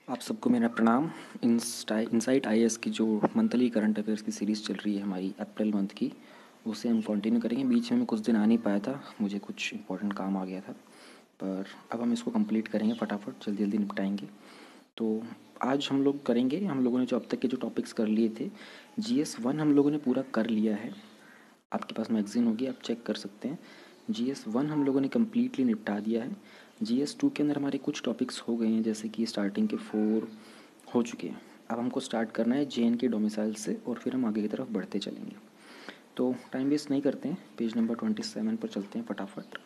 आप सबको मेरा प्रणाम। इनसाइट आईएएस की जो मंथली करंट अफेयर्स की सीरीज़ चल रही है हमारी अप्रैल मंथ की, उसे हम कंटिन्यू करेंगे। बीच में मैं कुछ दिन आ नहीं पाया था, मुझे कुछ इंपॉर्टेंट काम आ गया था, पर अब हम इसको कंप्लीट करेंगे फटाफट, जल्दी जल्दी निपटाएंगे। तो आज हम लोग करेंगे, हम लोगों ने जो अब तक के जो टॉपिक्स कर लिए थे, जीएस 1 हम लोगों ने पूरा कर लिया है। आपके पास मैगज़ीन होगी, आप चेक कर सकते हैं। जीएस 1 हम लोगों ने कम्प्लीटली निपटा दिया है। जीएस 2 के अंदर हमारे कुछ टॉपिक्स हो गए हैं, जैसे कि स्टार्टिंग के 4 हो चुके हैं। अब हमको स्टार्ट करना है जेएनके डोमिसाइल से, और फिर हम आगे की तरफ बढ़ते चलेंगे। तो टाइम वेस्ट नहीं करते हैं, पेज नंबर 27 पर चलते हैं फटाफट।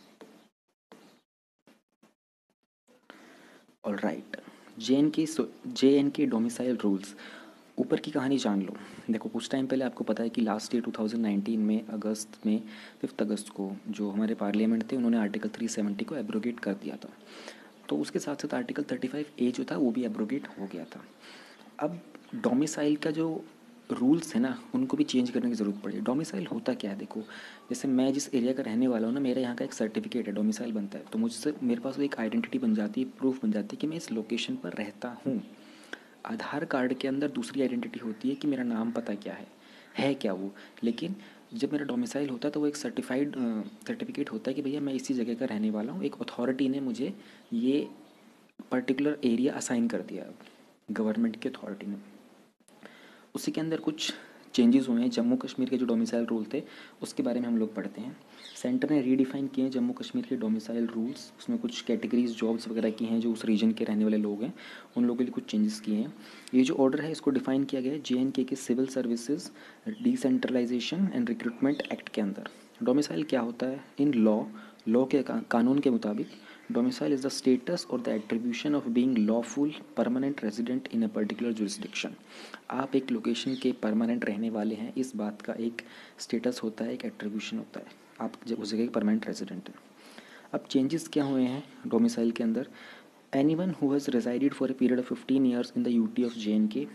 All right, J N K domicile rules. ऊपर की कहानी जान लो। देखो, कुछ टाइम पहले आपको पता है कि लास्ट ईयर 2019 में अगस्त में 5 अगस्त को जो हमारे पार्लियामेंट थे, उन्होंने आर्टिकल 370 को एब्रोगेट कर दिया था। तो उसके साथ साथ आर्टिकल 35A जो था वो भी एब्रोगेट हो गया था। अब डोमिसाइल का जो रूल्स है ना, उनको भी चेंज करने की ज़रूरत पड़ी। डोमिसाइल होता क्या है? देखो, जैसे मैं जिस एरिया का रहने वाला हूँ ना, मेरा यहाँ का एक सर्टिफिकेट है, डोमिसाइल बनता है, तो मुझसे मेरे पास एक आइडेंटिटी बन जाती है, प्रूफ बन जाती है कि मैं इस लोकेशन पर रहता हूँ। आधार कार्ड के अंदर दूसरी आइडेंटिटी होती है कि मेरा नाम पता क्या है क्या वो। लेकिन जब मेरा डोमिसाइल होता है तो वो एक सर्टिफाइड सर्टिफिकेट होता है कि भैया मैं इसी जगह का रहने वाला हूँ, एक अथॉरिटी ने मुझे ये पर्टिकुलर एरिया असाइन कर दिया, गवर्नमेंट की अथॉरिटी ने। उसी के अंदर कुछ चेंजेस हुए हैं। जम्मू कश्मीर के जो डोमिसाइल रूल थे उसके बारे में हम लोग पढ़ते हैं। सेंटर ने रीडिफाइन किए हैं जम्मू कश्मीर के डोमिसाइल रूल्स। उसमें कुछ कैटेगरीज जॉब्स वगैरह की हैं, जो उस रीजन के रहने वाले लोग हैं उन लोगों के लिए कुछ चेंजेस किए हैं। ये जो ऑर्डर है इसको डिफाइन किया गया है जेएनके के civil services decentralization and recruitment act के अंदर। डोमिसाइल क्या होता है? इन लॉ के कानून के मुताबिक डोमिसाइल इज़ द स्टेटस और the attribution of being lawful permanent resident in a particular jurisdiction. आप एक लोकेशन के परमानेंट रहने वाले हैं, इस बात का एक स्टेटस होता है, एक एट्रीब्यूशन होता है, आप जब उस जगह के परमानेंट रेजिडेंट हैं। अब चेंजेस क्या हुए हैं डोमिसाइल के अंदर? Anyone who has resided for a period of 15 years in the UT of JNK.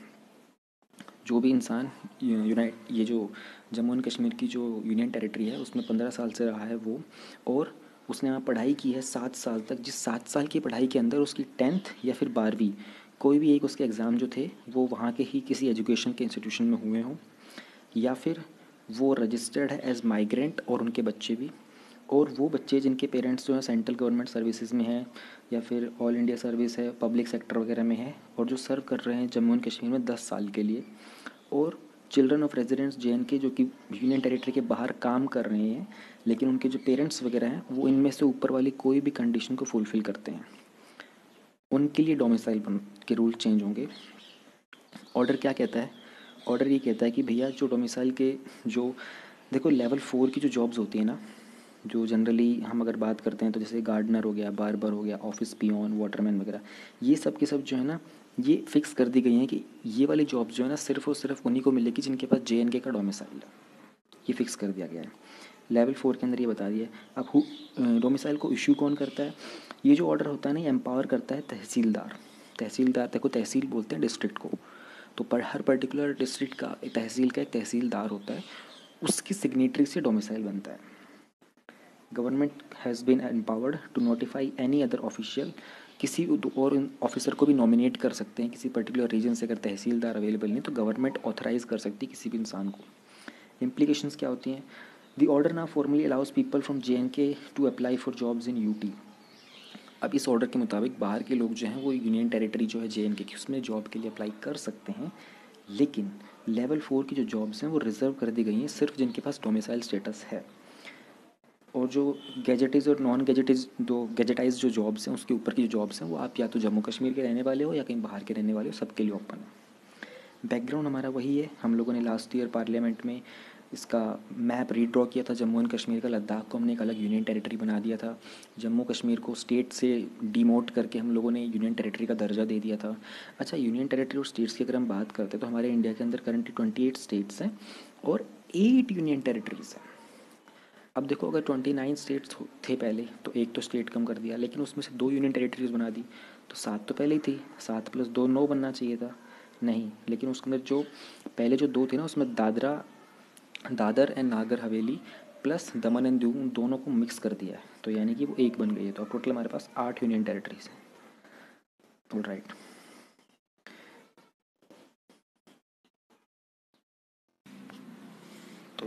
जो भी इंसान ये जो जम्मू एंड कश्मीर की जो यूनियन टेरिटरी है उसमें 15 साल से रहा है वो, और उसने वहाँ पढ़ाई की है 7 साल तक, जिस 7 साल की पढ़ाई के अंदर उसकी 10th या फिर 12वीं कोई भी एक उसके एग्ज़ाम जो थे वो वहाँ के ही किसी एजुकेशन के इंस्टीट्यूशन में हुए हों, या फिर वो रजिस्टर्ड है एज माइग्रेंट और उनके बच्चे भी, और वो बच्चे जिनके पेरेंट्स जो हैं सेंट्रल गवर्नमेंट सर्विसेज में हैं या फिर ऑल इंडिया सर्विस है, पब्लिक सेक्टर वगैरह में है, और जो सर्व कर रहे हैं जम्मू एंड कश्मीर में 10 साल के लिए, और चिल्ड्रन ऑफ रेजिडेंट्स जेएनके जो कि यूनियन टेरिटरी के बाहर काम कर रहे हैं लेकिन उनके जो पेरेंट्स वगैरह हैं वो इनमें से ऊपर वाली कोई भी कंडीशन को फुलफ़िल करते हैं, उनके लिए डोमिसाइल के रूल चेंज होंगे। ऑर्डर क्या कहता है? ऑर्डर ये कहता है कि भैया जो डोमिसाइल के जो, देखो लेवल 4 की जो जॉब्स होती है ना, जो जनरली हम अगर बात करते हैं तो जैसे गार्डनर हो गया, बार्बर हो गया, ऑफिस पियोन, वाटरमैन वगैरह, ये सब के सब जो है ना, ये फिक्स कर दी गई हैं कि ये वाली जॉब्स जो है ना सिर्फ और सिर्फ उन्हीं को मिलेगी जिनके पास जेएनके का डोमिसाइल है। ये फिक्स कर दिया गया है लेवल 4 के अंदर, ये बता दिया है। अब डोमिसाइल को इशू कौन करता है? ये जो ऑर्डर होता है ना, ये एम्पावर करता है तहसीलदार। तहसीलदार देखो, तहसील बोलते हैं डिस्ट्रिक्ट को, तो पर हर पर्टिकुलर डिस्ट्रिक्ट का एक तहसील का एक तहसीलदार होता है, उसकी सिग्नेटरी से डोमिसाइल बनता है। Government has been empowered to notify any other official, किसी और ऑफिसर को भी नॉमिनेट कर सकते हैं किसी पर्टिकुलर रीजन से। अगर तहसीलदार अवेलेबल नहीं तो गवर्नमेंट ऑथराइज कर सकती है किसी भी इंसान को। इम्प्लीकेशंस क्या होती हैं? The order now formally allows people from JNK to apply for jobs in UT. अब इस ऑर्डर के मुताबिक बाहर के लोग जो हैं वो यूनियन टेरिटरी जो है जेएनके की उसमें जॉब के लिए अप्लाई कर सकते हैं, लेकिन लेवल 4 की जो जॉब्स हैं वो रिजर्व कर दी गई हैं सिर्फ जिनके पास डोमिसाइल स्टेटस है। और जो गैजेटिज और नॉन गैजेटिज, दो गैजेटाइज जो जॉब्स हैं उसके ऊपर की जो जॉब्स हैं वो आप या तो जम्मू कश्मीर के रहने वाले हो या कहीं बाहर के रहने वाले हो, सबके लिए ओपन है। बैकग्राउंड हमारा वही है, हम लोगों ने लास्ट ईयर पार्लियामेंट में इसका मैप रीड्रॉ किया था जम्मू एंड कश्मीर का। लद्दाख को हमने एक अलग यूनियन टेरिटरी बना दिया था, जम्मू कश्मीर को स्टेट से डिमोट करके हम लोगों ने यूनियन टेरिटरी का दर्जा दे दिया था। अच्छा, यूनियन टेरिटरी और स्टेट्स की अगर हम बात करते हैं तो हमारे इंडिया के अंदर करंटली 28 स्टेट्स हैं और 8 यूनियन टेरिटरीज हैं। अब देखो, अगर 29 स्टेट्स थे पहले तो एक तो स्टेट कम कर दिया, लेकिन उसमें से 2 यूनियन टेरिटरीज बना दी, तो 7 तो पहले ही थी, 7 + 2 9 बनना चाहिए था, नहीं। लेकिन उसके अंदर जो पहले जो 2 थे ना, उसमें Dadar and Nagar Haveli plus Daman and Diu दोनों को मिक्स कर दिया है, तो यानी कि वो एक बन गई है। तो अब टोटल हमारे पास 8 यूनियन टेरिटरीज हैं। ऑल राइट,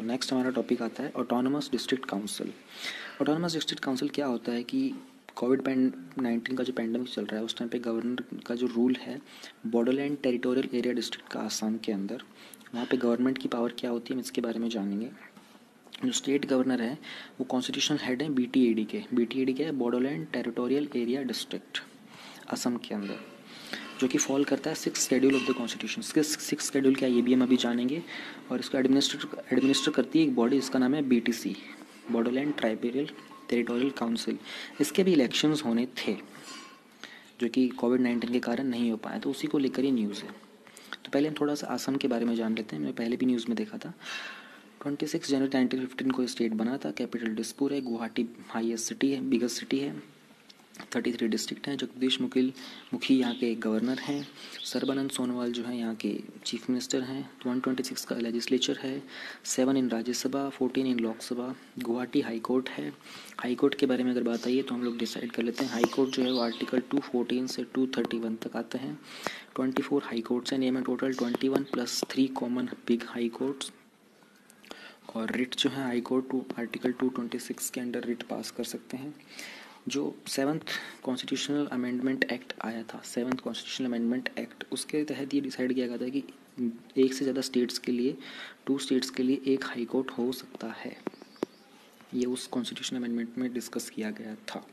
नेक्स्ट हमारा टॉपिक आता है autonomous district council. Autonomous district council क्या होता है कि कोविड-19 का जो पैंडमिक चल रहा है उस टाइम पे गवर्नर का जो रूल है बॉडोलैंड टेरिटोरियल एरिया डिस्ट्रिक्ट का आसाम के अंदर, वहाँ पे गवर्नमेंट की पावर क्या होती है हम इसके बारे में जानेंगे। जो स्टेट गवर्नर है वो कॉन्स्टिट्यूशनल हेड है BTAD के। BTAD क्या है? Bodoland territorial area district Assam के अंदर, जो कि फॉल करता है 6th schedule of the constitution. 6th schedule क्या है ये भी हम अभी जानेंगे। और इसको एडमिनिस्टर करती है एक बॉडी, इसका नाम है BTC, Bodoland tribal territorial council. इसके भी इलेक्शंस होने थे जो कि कोविड-19 के कारण नहीं हो पाए, तो उसी को लेकर ही न्यूज़ है। तो पहले हम थोड़ा सा असम के बारे में जान लेते हैं। मैं पहले भी न्यूज़ में देखा था 26 जनवरी 1915 को स्टेट बना था। कैपिटल दिसपुर है। गुवाहाटी हाईएस्ट सिटी है, बिगेस्ट सिटी है। 33 डिस्ट्रिक्ट हैं। जगदीश मुखी यहाँ के गवर्नर हैं। सर्बानंद सोनोवाल जो है यहाँ के चीफ मिनिस्टर हैं। 126 का लेजिस्लेचर है, 7 in Rajya Sabha, 14 in Lok Sabha. Guwahati high court है। हाई कोर्ट के बारे में अगर बात आई है तो हम लोग डिसाइड कर लेते हैं। हाई कोर्ट जो है वो आर्टिकल 214 से 231 तक आते हैं। 24 हाई कोर्ट्स हैं, नेम है total 21 plus 3 common big high courts. और रिट जो है हाई कोर्ट आर्टिकल 226 के अंडर रिट पास कर सकते हैं। जो 7th कॉन्स्टिट्यूशनल अमेंडमेंट एक्ट आया था, 7th कॉन्स्टिट्यूशनल अमेंडमेंट एक्ट, उसके तहत ये डिसाइड किया गया था कि एक से ज़्यादा स्टेट्स के लिए, 2 स्टेट्स के लिए एक हाई कोर्ट हो सकता है। ये उस कॉन्स्टिट्यूशनल अमेंडमेंट में डिस्कस किया गया था।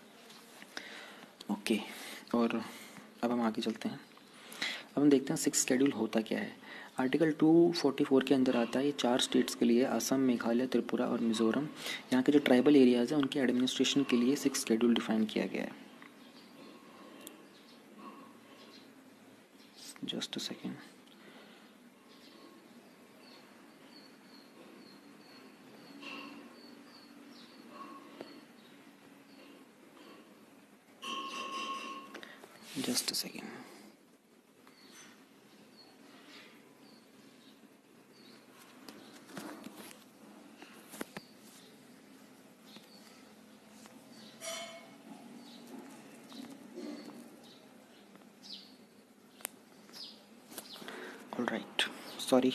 ओके, और अब हम आगे चलते हैं। अब हम देखते हैं 6th शेड्यूल होता क्या है। आर्टिकल 244 के अंदर आता है ये 4 स्टेट्स के लिए, असम, मेघालय, त्रिपुरा और मिजोरम। यहाँ के जो ट्राइबल एरियाज़ हैं उनके एडमिनिस्ट्रेशन के लिए 6th शेड्यूल डिफाइन किया गया है। Just a second. Just a second. Alright, sorry.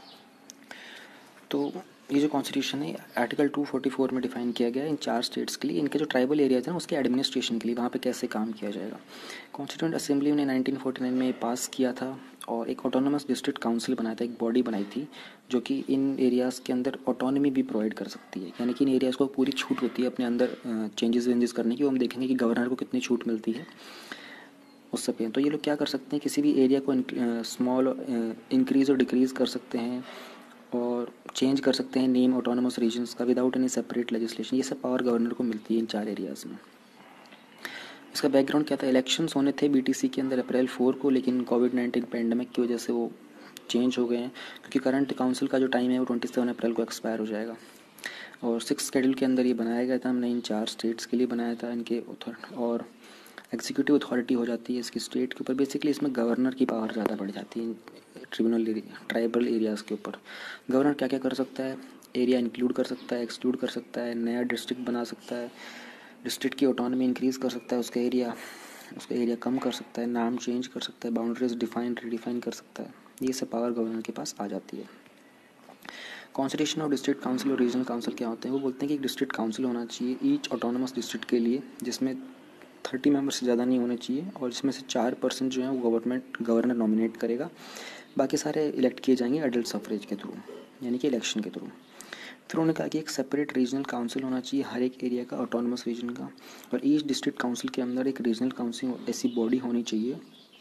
तो ये जो कॉन्स्टिट्यूशन है आर्टिकल 244 में डिफाइन किया गया है इन 4 स्टेट्स के लिए, इनके जो ट्राइबल एरियाज हैं उसके एडमिनिस्ट्रेशन के लिए, वहाँ पे कैसे काम किया जाएगा। कॉन्स्टिट्यूंट असेंबली ने 1949 में पास किया था और एक ऑटोनमस डिस्ट्रिक्ट काउंसिल बनाया था, एक बॉडी बनाई थी जो कि इन एरियाज़ के अंदर ऑटोनॉमी भी प्रोवाइड कर सकती है। यानी कि इन एरियाज़ को पूरी छूट होती है अपने अंदर चेंजेस करने की। वो हम देखेंगे कि गवर्नर को कितनी छूट मिलती है उस सब पे। तो ये लोग क्या कर सकते हैं, किसी भी एरिया को स्मॉल इंक्रीज़ और डिक्रीज़ कर सकते हैं और चेंज कर सकते हैं नेम ऑटोनमस रीजन्स का विदाउट एनी सेपरेट लेजिस्लेशन। ये सब पावर गवर्नर को मिलती है इन 4 एरियाज़ में। इसका बैकग्राउंड क्या था? इलेक्शंस होने थे BTC के अंदर अप्रैल 4 को, लेकिन कोविड-19 पैंडमिक की वजह से वो चेंज हो गए हैं, क्योंकि करंट काउंसिल का जो टाइम है वो 27 अप्रैल को एक्सपायर हो जाएगा। और 6th शेड्यूल के अंदर ये बनाया गया था, हमने इन 4 स्टेट्स के लिए बनाया था। इनके और एग्जीक्यूटिव अथॉरिटी हो जाती है इसकी स्टेट के ऊपर। बेसिकली इसमें गवर्नर की पावर ज़्यादा बढ़ जाती है ट्राइबल एरियाज़ के ऊपर। गवर्नर क्या क्या कर सकता है? एरिया इंक्लूड कर सकता है, एक्सक्लूड कर सकता है, नया डिस्ट्रिक्ट बना सकता है, डिस्ट्रिक्ट की ऑटोनॉमी इंक्रीज़ कर सकता है, उसका एरिया कम कर सकता है, नाम चेंज कर सकता है, बाउंड्रीज रिडिफाइन कर सकता है। ये सब पावर गवर्नर के पास आ जाती है। कॉन्स्टिट्यूशन ऑफ डिस्ट्रिक्ट काउंसिल और रीजनल काउंसिल क्या होते हैं? वो बोलते हैं कि एक डिस्ट्रिक्ट काउंसिल होना चाहिए ईच ऑटोनमस डिस्ट्रिक्ट के लिए, जिसमें 30 मेंबर्स से ज़्यादा नहीं होने चाहिए और इसमें से 4% जो है वो गवर्नर नॉमिनेट करेगा। बाकी सारे इलेक्ट किए जाएंगे एडल्ट सफरेज के थ्रू, यानी कि इलेक्शन के थ्रू। फिर उन्होंने कहा कि एक सेपरेट रीजनल काउंसिल होना चाहिए हर एक एरिया का, ऑटोनमस रीजन का, और ईच डिस्ट्रिक्ट काउंसिल के अंदर एक रीजनल काउंसिल ऐसी बॉडी होनी चाहिए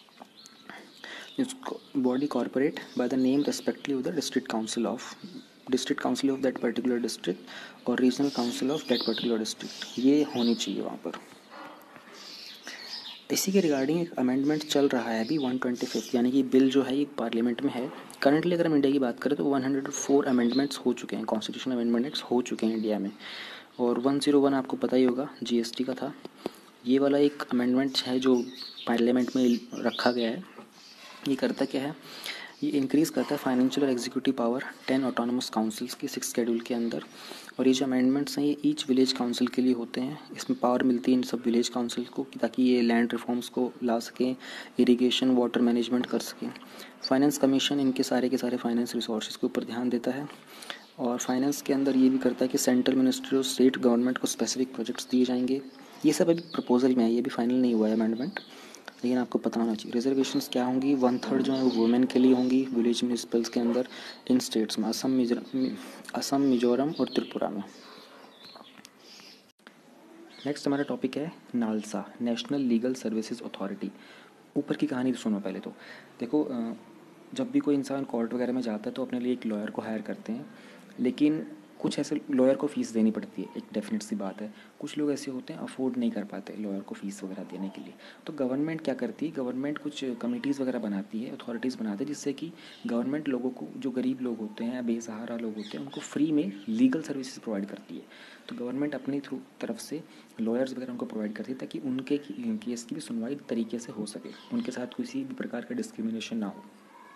जिसको body corporate by the name respectively of the district council of that particular district और regional council of that particular district, ये होनी चाहिए वहाँ पर। इसी के रिगार्डिंग एक अमेंडमेंट चल रहा है अभी 125, यानी कि बिल जो है ये पार्लियामेंट में है। करंटली अगर हम इंडिया की बात करें तो 104 अमेंडमेंट्स हो चुके हैं, कॉन्स्टिट्यूशनल अमेंडमेंट्स हो चुके हैं इंडिया में। और 101 आपको पता ही होगा GST का था। ये वाला एक अमेंडमेंट है जो पार्लियामेंट में रखा गया है। ये करता क्या है? ये इंक्रीज़ करता है फाइनेंशियल और एग्जीक्यूटिव पावर 10 ऑटोनमस काउंसिल्स की 6th शेड्यूल के अंदर। और ये जो अमेंडमेंट्स हैं ये ईच विलेज काउंसिल के लिए होते हैं। इसमें पावर मिलती है इन सब विलेज काउंसिल को ताकि ये लैंड रिफॉर्म्स को ला सकें, इरिगेशन वाटर मैनेजमेंट कर सकें। फाइनेंस कमीशन इनके सारे के सारे फाइनेंस रिसोर्सेज के ऊपर ध्यान देता है और फाइनेंस के अंदर ये भी करता है कि सेंट्रल मिनिस्ट्री और स्टेट गवर्नमेंट को स्पेसिफिक प्रोजेक्ट्स दिए जाएंगे। ये सब अभी प्रपोजल में है, ये भी फाइनल नहीं हुआ है अमेंडमेंट, लेकिन आपको पता होना चाहिए। रिजर्वेशंस क्या होंगी, 1/3 जो है वो वुमेन के लिए होंगी विलेज म्यूनिसिपल्स के अंदर इन स्टेट्स में, असम मिजोरम और त्रिपुरा में। नेक्स्ट हमारा टॉपिक है NALSA, national legal services authority. ऊपर की कहानी सुनो पहले तो। देखो, जब भी कोई इंसान कोर्ट वगैरह में जाता है तो अपने लिए एक लॉयर को हायर करते हैं, लेकिन कुछ ऐसे लॉयर को फ़ीस देनी पड़ती है, एक डेफिनेट सी बात है। कुछ लोग ऐसे होते हैं अफोर्ड नहीं कर पाते लॉयर को फ़ीस वगैरह देने के लिए। तो गवर्नमेंट क्या करती है, गवर्नमेंट कुछ कमिटीज़ वगैरह बनाती है, अथॉरिटीज़ बनाती है, जिससे कि गवर्नमेंट लोगों को, जो गरीब लोग होते हैं या बेसहारा लोग होते हैं, उनको फ्री में लीगल सर्विसेज प्रोवाइड करती है। तो गवर्नमेंट अपनी थ्रू तरफ से लॉयर्स वगैरह उनको प्रोवाइड करती है ताकि उनके केस की भी सुनवाई तरीके से हो सके, उनके साथ किसी भी प्रकार का डिस्क्रिमिनेशन ना हो।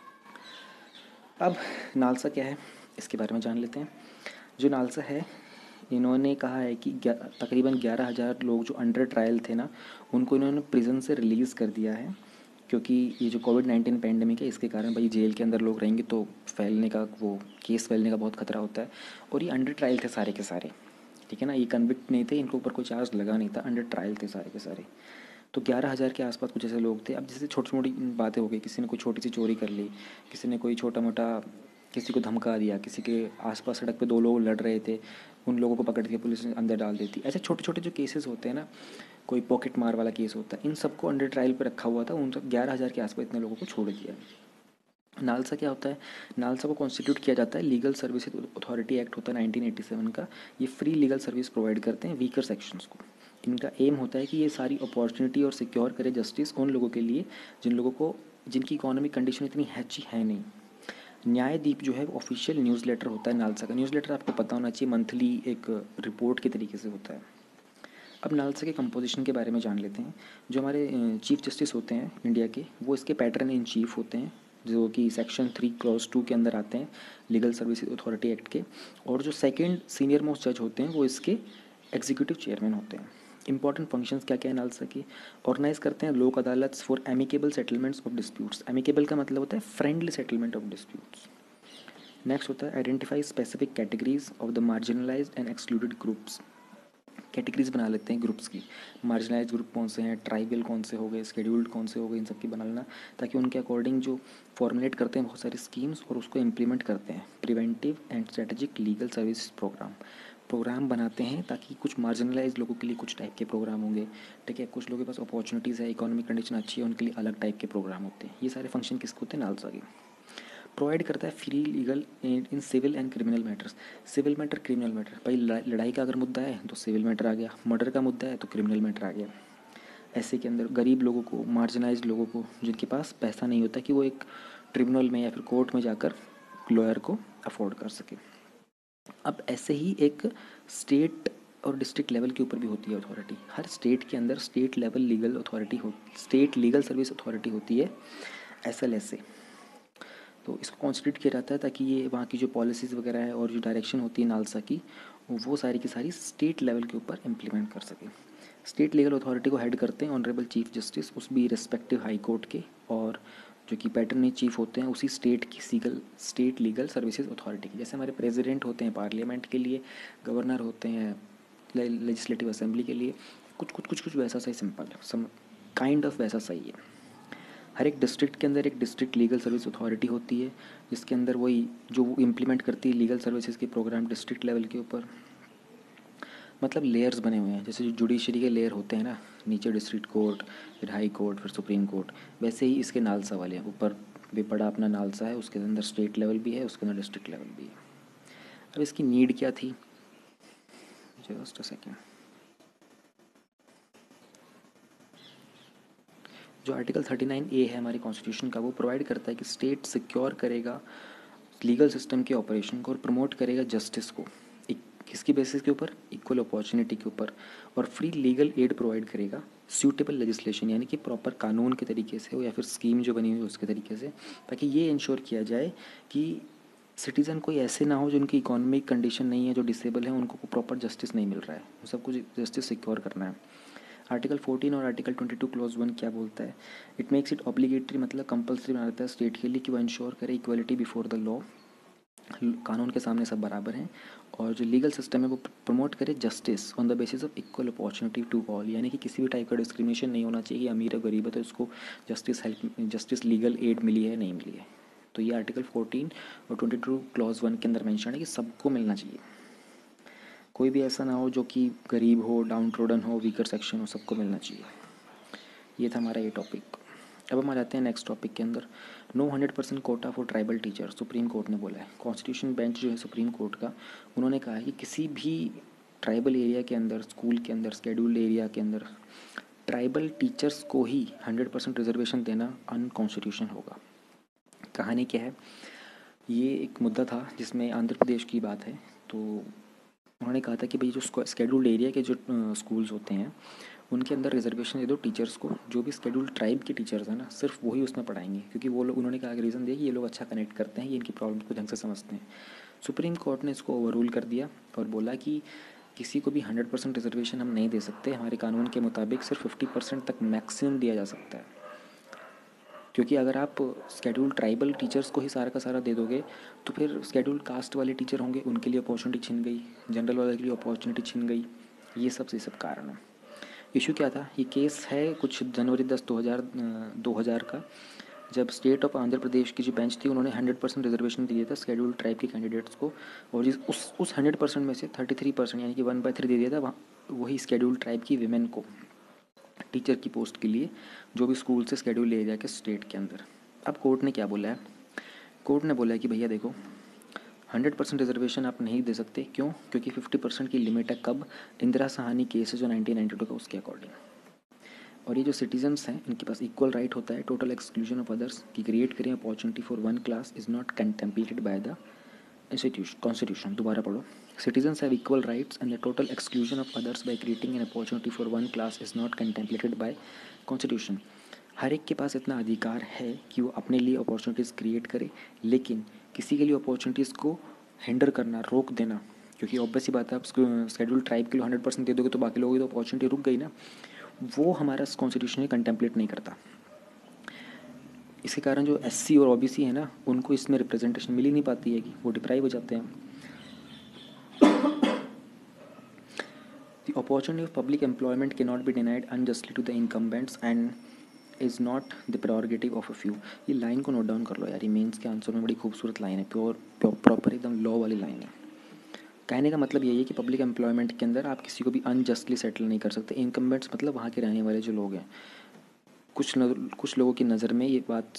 अब नालसा क्या है इसके बारे में जान लेते हैं। जो नालसा है, इन्होंने कहा है कि तकरीबन 11,000 लोग जो अंडर ट्रायल थे ना, उनको इन्होंने प्रिजन से रिलीज़ कर दिया है, क्योंकि ये जो कोविड-19 पैंडेमिक है इसके कारण भाई जेल के अंदर लोग रहेंगे तो फैलने का, वो केस फैलने का बहुत खतरा होता है। और ये अंडर ट्रायल थे सारे के सारे, ठीक है ना, ये कन्विक्ट नहीं थे, इनके ऊपर कोई चार्ज लगा नहीं था, अंडर ट्रायल थे सारे के सारे। तो 11,000 के आसपास कुछ ऐसे लोग थे। अब जैसे छोटी मोटी बातें हो गई, किसी ने कोई छोटी सी चोरी कर ली, किसी ने कोई छोटा मोटा किसी को धमका दिया, किसी के आसपास सड़क पे 2 लोग लड़ रहे थे, उन लोगों को पकड़ के पुलिस अंदर डाल देती। ऐसे छोटे छोटे जो केसेस होते हैं ना, कोई पॉकेट मार वाला केस होता है, इन सबको अंडर ट्रायल पे रखा हुआ था। उन 11,000 के आसपास इतने लोगों को छोड़ दिया। नालसा क्या होता है, नालसा को कॉन्स्टिट्यूट किया जाता है, लीगल सर्विसेज अथॉरिटी एक्ट होता है 1987 का। ये फ्री लीगल सर्विस प्रोवाइड करते हैं वीकर सेक्शंस को। इनका एम होता है कि ये सारी अपॉर्चुनिटी और सिक्योर करे जस्टिस उन लोगों के लिए जिन लोगों को, जिनकी इकोनॉमिक कंडीशन इतनी अच्छी है नहीं। न्यायदीप जो है वो ऑफिशियल न्यूज़लेटर होता है नालसा का। न्यूज़लेटर आपको पता होना चाहिए, मंथली एक रिपोर्ट के तरीके से होता है। अब नालसा के कंपोजिशन के बारे में जान लेते हैं। जो हमारे चीफ जस्टिस होते हैं इंडिया के, वो इसके पैटर्न इन चीफ होते हैं, जो कि सेक्शन 3 क्लॉज 2 के अंदर आते हैं लीगल सर्विसेज अथॉरिटी एक्ट के। और जो सेकंड सीनियर मोस्ट जज होते हैं वो इसके एग्जीक्यूटिव चेयरमैन होते हैं। इंपॉर्टेंट फंक्शंस क्या क्या है नालसा की, ऑर्गेनाइज करते हैं Lok Adalat for amicable settlements of disputes. Amicable का मतलब होता है friendly settlement of disputes. Next होता है identify specific categories of the marginalised and excluded groups. Categories बना लेते हैं ग्रुप्स की, मार्जिनलाइज ग्रुप कौन से हैं, ट्राइबल कौन से हो गए, शेड्यूल्ड कौन से हो गए, इन सब की बना लेना, ताकि उनके अकॉर्डिंग जो फॉर्मुलेट करते हैं बहुत सारी स्कीम्स और उसको इम्प्लीमेंट करते हैं। Preventive and strategic legal service programme बनाते हैं, ताकि कुछ मार्जिनलाइज लोगों के लिए कुछ टाइप के प्रोग्राम होंगे, ठीक है। कुछ लोगों के पास अपॉर्चुनिटीज़ है, इकोनॉमिक कंडीशन अच्छी है, उनके लिए अलग टाइप के प्रोग्राम होते हैं। ये सारे फंक्शन किसके होते हैं, नालसा के। प्रोवाइड करता है free legal in civil and criminal matters. Civil matter, criminal matter, भाई लड़ाई का अगर मुद्दा है तो सिविल मैटर आ गया, मर्डर का मुद्दा है तो क्रिमिनल मैटर आ गया। ऐसे के अंदर गरीब लोगों को, मार्जिनाइज्ड लोगों को, जिनके पास पैसा नहीं होता कि वो एक ट्रिब्यूनल में या फिर कोर्ट में जाकर लॉयर को अफोर्ड कर सके। अब ऐसे ही एक स्टेट और डिस्ट्रिक्ट लेवल के ऊपर भी होती है अथॉरिटी। हर स्टेट के अंदर स्टेट लेवल लीगल अथॉरिटी हो, स्टेट लीगल सर्विस अथॉरिटी होती है, SLSA। तो इसको कॉन्स्टिट्यूट किया जाता है ताकि ये वहाँ की जो पॉलिसीज़ वगैरह है और जो डायरेक्शन होती है नालसा की, वो सारी की सारी स्टेट लेवल के ऊपर इम्प्लीमेंट कर सके। स्टेट लीगल अथॉरिटी को हेड करते हैं ऑनरेबल चीफ जस्टिस, उस भी रिस्पेक्टिव हाई कोर्ट के, और जो कि पैटर्न चीफ होते हैं उसी स्टेट की स्टेट लीगल सर्विसेज अथॉरिटी के। जैसे हमारे प्रेसिडेंट होते हैं पार्लियामेंट के लिए, गवर्नर होते हैं लेजिस्लेटिव असेंबली के लिए, कुछ वैसा सही, सिंपल सम काइंड ऑफ वैसा सही है। हर एक डिस्ट्रिक्ट के अंदर एक डिस्ट्रिक्ट लीगल सर्विस अथॉरिटी होती है, जिसके अंदर वही जो वो इम्प्लीमेंट करती है लीगल सर्विसेज के प्रोग्राम डिस्ट्रिक्ट लेवल के ऊपर। मतलब लेयर्स बने हुए हैं, जैसे जो जुडिशरी के लेयर होते हैं ना, नीचे डिस्ट्रिक्ट कोर्ट, फिर हाई कोर्ट, फिर सुप्रीम कोर्ट, वैसे ही इसके नालसा वाले हैं। ऊपर भी बड़ा अपना नालसा है, उसके अंदर स्टेट लेवल भी है, उसके अंदर डिस्ट्रिक्ट लेवल भी है। अब इसकी नीड क्या थी, जस्ट अ सेकेंड। जो आर्टिकल 39A है हमारी कॉन्स्टिट्यूशन का, वो प्रोवाइड करता है कि स्टेट सिक्योर करेगा लीगल सिस्टम के ऑपरेशन को और प्रमोट करेगा जस्टिस को, किसकी बेसिस के ऊपर, इक्वल अपॉर्चुनिटी के ऊपर, और फ्री लीगल एड प्रोवाइड करेगा सूटेबल लेजिस्लेशन, यानी कि प्रॉपर कानून के तरीके से हो या फिर स्कीम जो बनी हुई है उसके तरीके से, ताकि ये इंश्योर किया जाए कि सिटीज़न कोई ऐसे ना हो जिनकी इकोनॉमिक कंडीशन नहीं है, जो डिसेबल है, उनको प्रॉपर जस्टिस नहीं मिल रहा है, उन सबको जस्टिस सिक्योर करना है। आर्टिकल 14 और आर्टिकल 22 क्लॉज 1 क्या बोलता है, इट मेक्स इट ऑब्लिगेटरी, मतलब कंपल्सरी बना देता है स्टेट के लिए कि वो इंश्योर करे इक्वलिटी बिफोर द लॉ कानून के सामने सब बराबर हैं, और जो लीगल सिस्टम है वो प्रमोट करे justice on the basis of equal opportunity to all, यानी कि किसी भी टाइप का डिस्क्रिमिनेशन नहीं होना चाहिए कि अमीर है गरीब है तो इसको जस्टिस लीगल एड मिली है नहीं मिली है। तो ये आर्टिकल 14 और 22 क्लॉज 1 के अंदर मेंशन है कि सबको मिलना चाहिए, कोई भी ऐसा ना हो जो कि गरीब हो, डाउन ट्रोडन हो, वीकर सेक्शन हो, सबको मिलना चाहिए। ये था हमारा ये टॉपिक। अब हम आ जाते हैं नेक्स्ट टॉपिक के अंदर। No 100% quota for tribal teacher, supreme court ने बोला है। कॉन्स्टिट्यूशन बेंच जो है सुप्रीम कोर्ट का, उन्होंने कहा है कि किसी भी ट्राइबल एरिया के अंदर, स्कूल के अंदर, शेड्यूल्ड एरिया के अंदर ट्राइबल टीचर्स को ही 100% रिजर्वेशन देना अनकॉन्स्टिट्यूशन होगा। कहानी क्या है, ये एक मुद्दा था जिसमें आंध्र प्रदेश की बात है। तो उन्होंने कहा था कि भाई जो शेड्यूल्ड एरिया के जो स्कूल्स होते हैं उनके अंदर रिजर्वेशन दे दो टीचर्स को, जो भी शेड्यूल्ड ट्राइब के टीचर्स हैं ना सिर्फ वही उसमें पढ़ाएंगे, क्योंकि वो लोग, उन्होंने कहा रीज़न दिया कि ये लोग अच्छा कनेक्ट करते हैं, ये इनकी प्रॉब्लम को ढंग से समझते हैं। सुप्रीम कोर्ट ने इसको ओवररूल कर दिया और बोला कि किसी को भी 100% रिजर्वेशन हम नहीं दे सकते, हमारे कानून के मुताबिक सिर्फ 50% तक मैक्सिमम दिया जा सकता है। क्योंकि अगर आप शेड्यूल्ड ट्राइबल टीचर्स को ही सारा का सारा दे दोगे तो फिर शेड्यूल्ड कास्ट वाले टीचर होंगे, उनके लिए अपॉर्चुनिटी छिन गई, जनरल वाले के लिए अपॉर्चुनिटी छिन गई। ये सब कारण है। इशू क्या था, ये केस है कुछ जनवरी 10 2000 का, जब स्टेट ऑफ आंध्र प्रदेश की जो बेंच थी उन्होंने 100% रिजर्वेशन दिया था शेड्यूल्ड ट्राइब के कैंडिडेट्स को, और जिस उस 100% में से 33% यानी कि 1/3 दे दिया था वहाँ वही शेड्यूल्ड ट्राइब की विमेन को टीचर की पोस्ट के लिए, जो भी स्कूल से शेड्यूल एरिया के स्टेट के अंदर। अब कोर्ट ने क्या बोला है, कोर्ट ने बोला है कि भैया देखो 100% रिजर्वेशन आप नहीं दे सकते। क्यों? क्योंकि 50% की लिमिट है। कब? इंदिरा साहनी केस है जो 1992 का, उसके अकॉर्डिंग। और ये जो सिटीजन्स हैं इनके पास इक्वल राइट होता है टोटल एक्सक्लूजन ऑफ अदर्स की क्रिएट करें opportunity for one class is not contemplated by the constitution. दोबारा पढ़ो। Citizens have equal rights and the total exclusion of others by creating an opportunity for one class is not contemplated by constitution. हर एक के पास इतना अधिकार है कि वो अपने लिए अपॉर्चुनिटीज़ क्रिएट करे, लेकिन किसी के लिए अपॉर्चुनिटीज़ को हिंडर करना, रोक देना, क्योंकि ऑब्वियस ही बात है आप शेड्यूल्ड ट्राइब के लिए 100% दे दोगे तो बाकी लोगों की तो अपॉर्चुनिटी रुक गई ना, वो हमारा कॉन्स्टिट्यूशन कंटेम्पलेट नहीं करता। इसके कारण जो एससी और ओबीसी है ना उनको इसमें रिप्रेजेंटेशन मिल ही नहीं पाती है, कि वो डिप्राइव हो जाते हैं। The opportunity of public employment can not be denied unjustly to the incumbents and is not the prerogative of a few. ये लाइन को नोट डाउन कर लो यार, ये मेंस के आंसर में बड़ी खूबसूरत लाइन है, प्रॉपर एकदम लॉ वाली लाइन है। कहने का मतलब यही है कि पब्लिक एम्प्लॉयमेंट के अंदर आप किसी को भी अनजस्टली सेटल नहीं कर सकते। इनकम्बेंट्स मतलब वहाँ के रहने वाले जो लोग हैं। कुछ लोगों की नज़र में ये बात,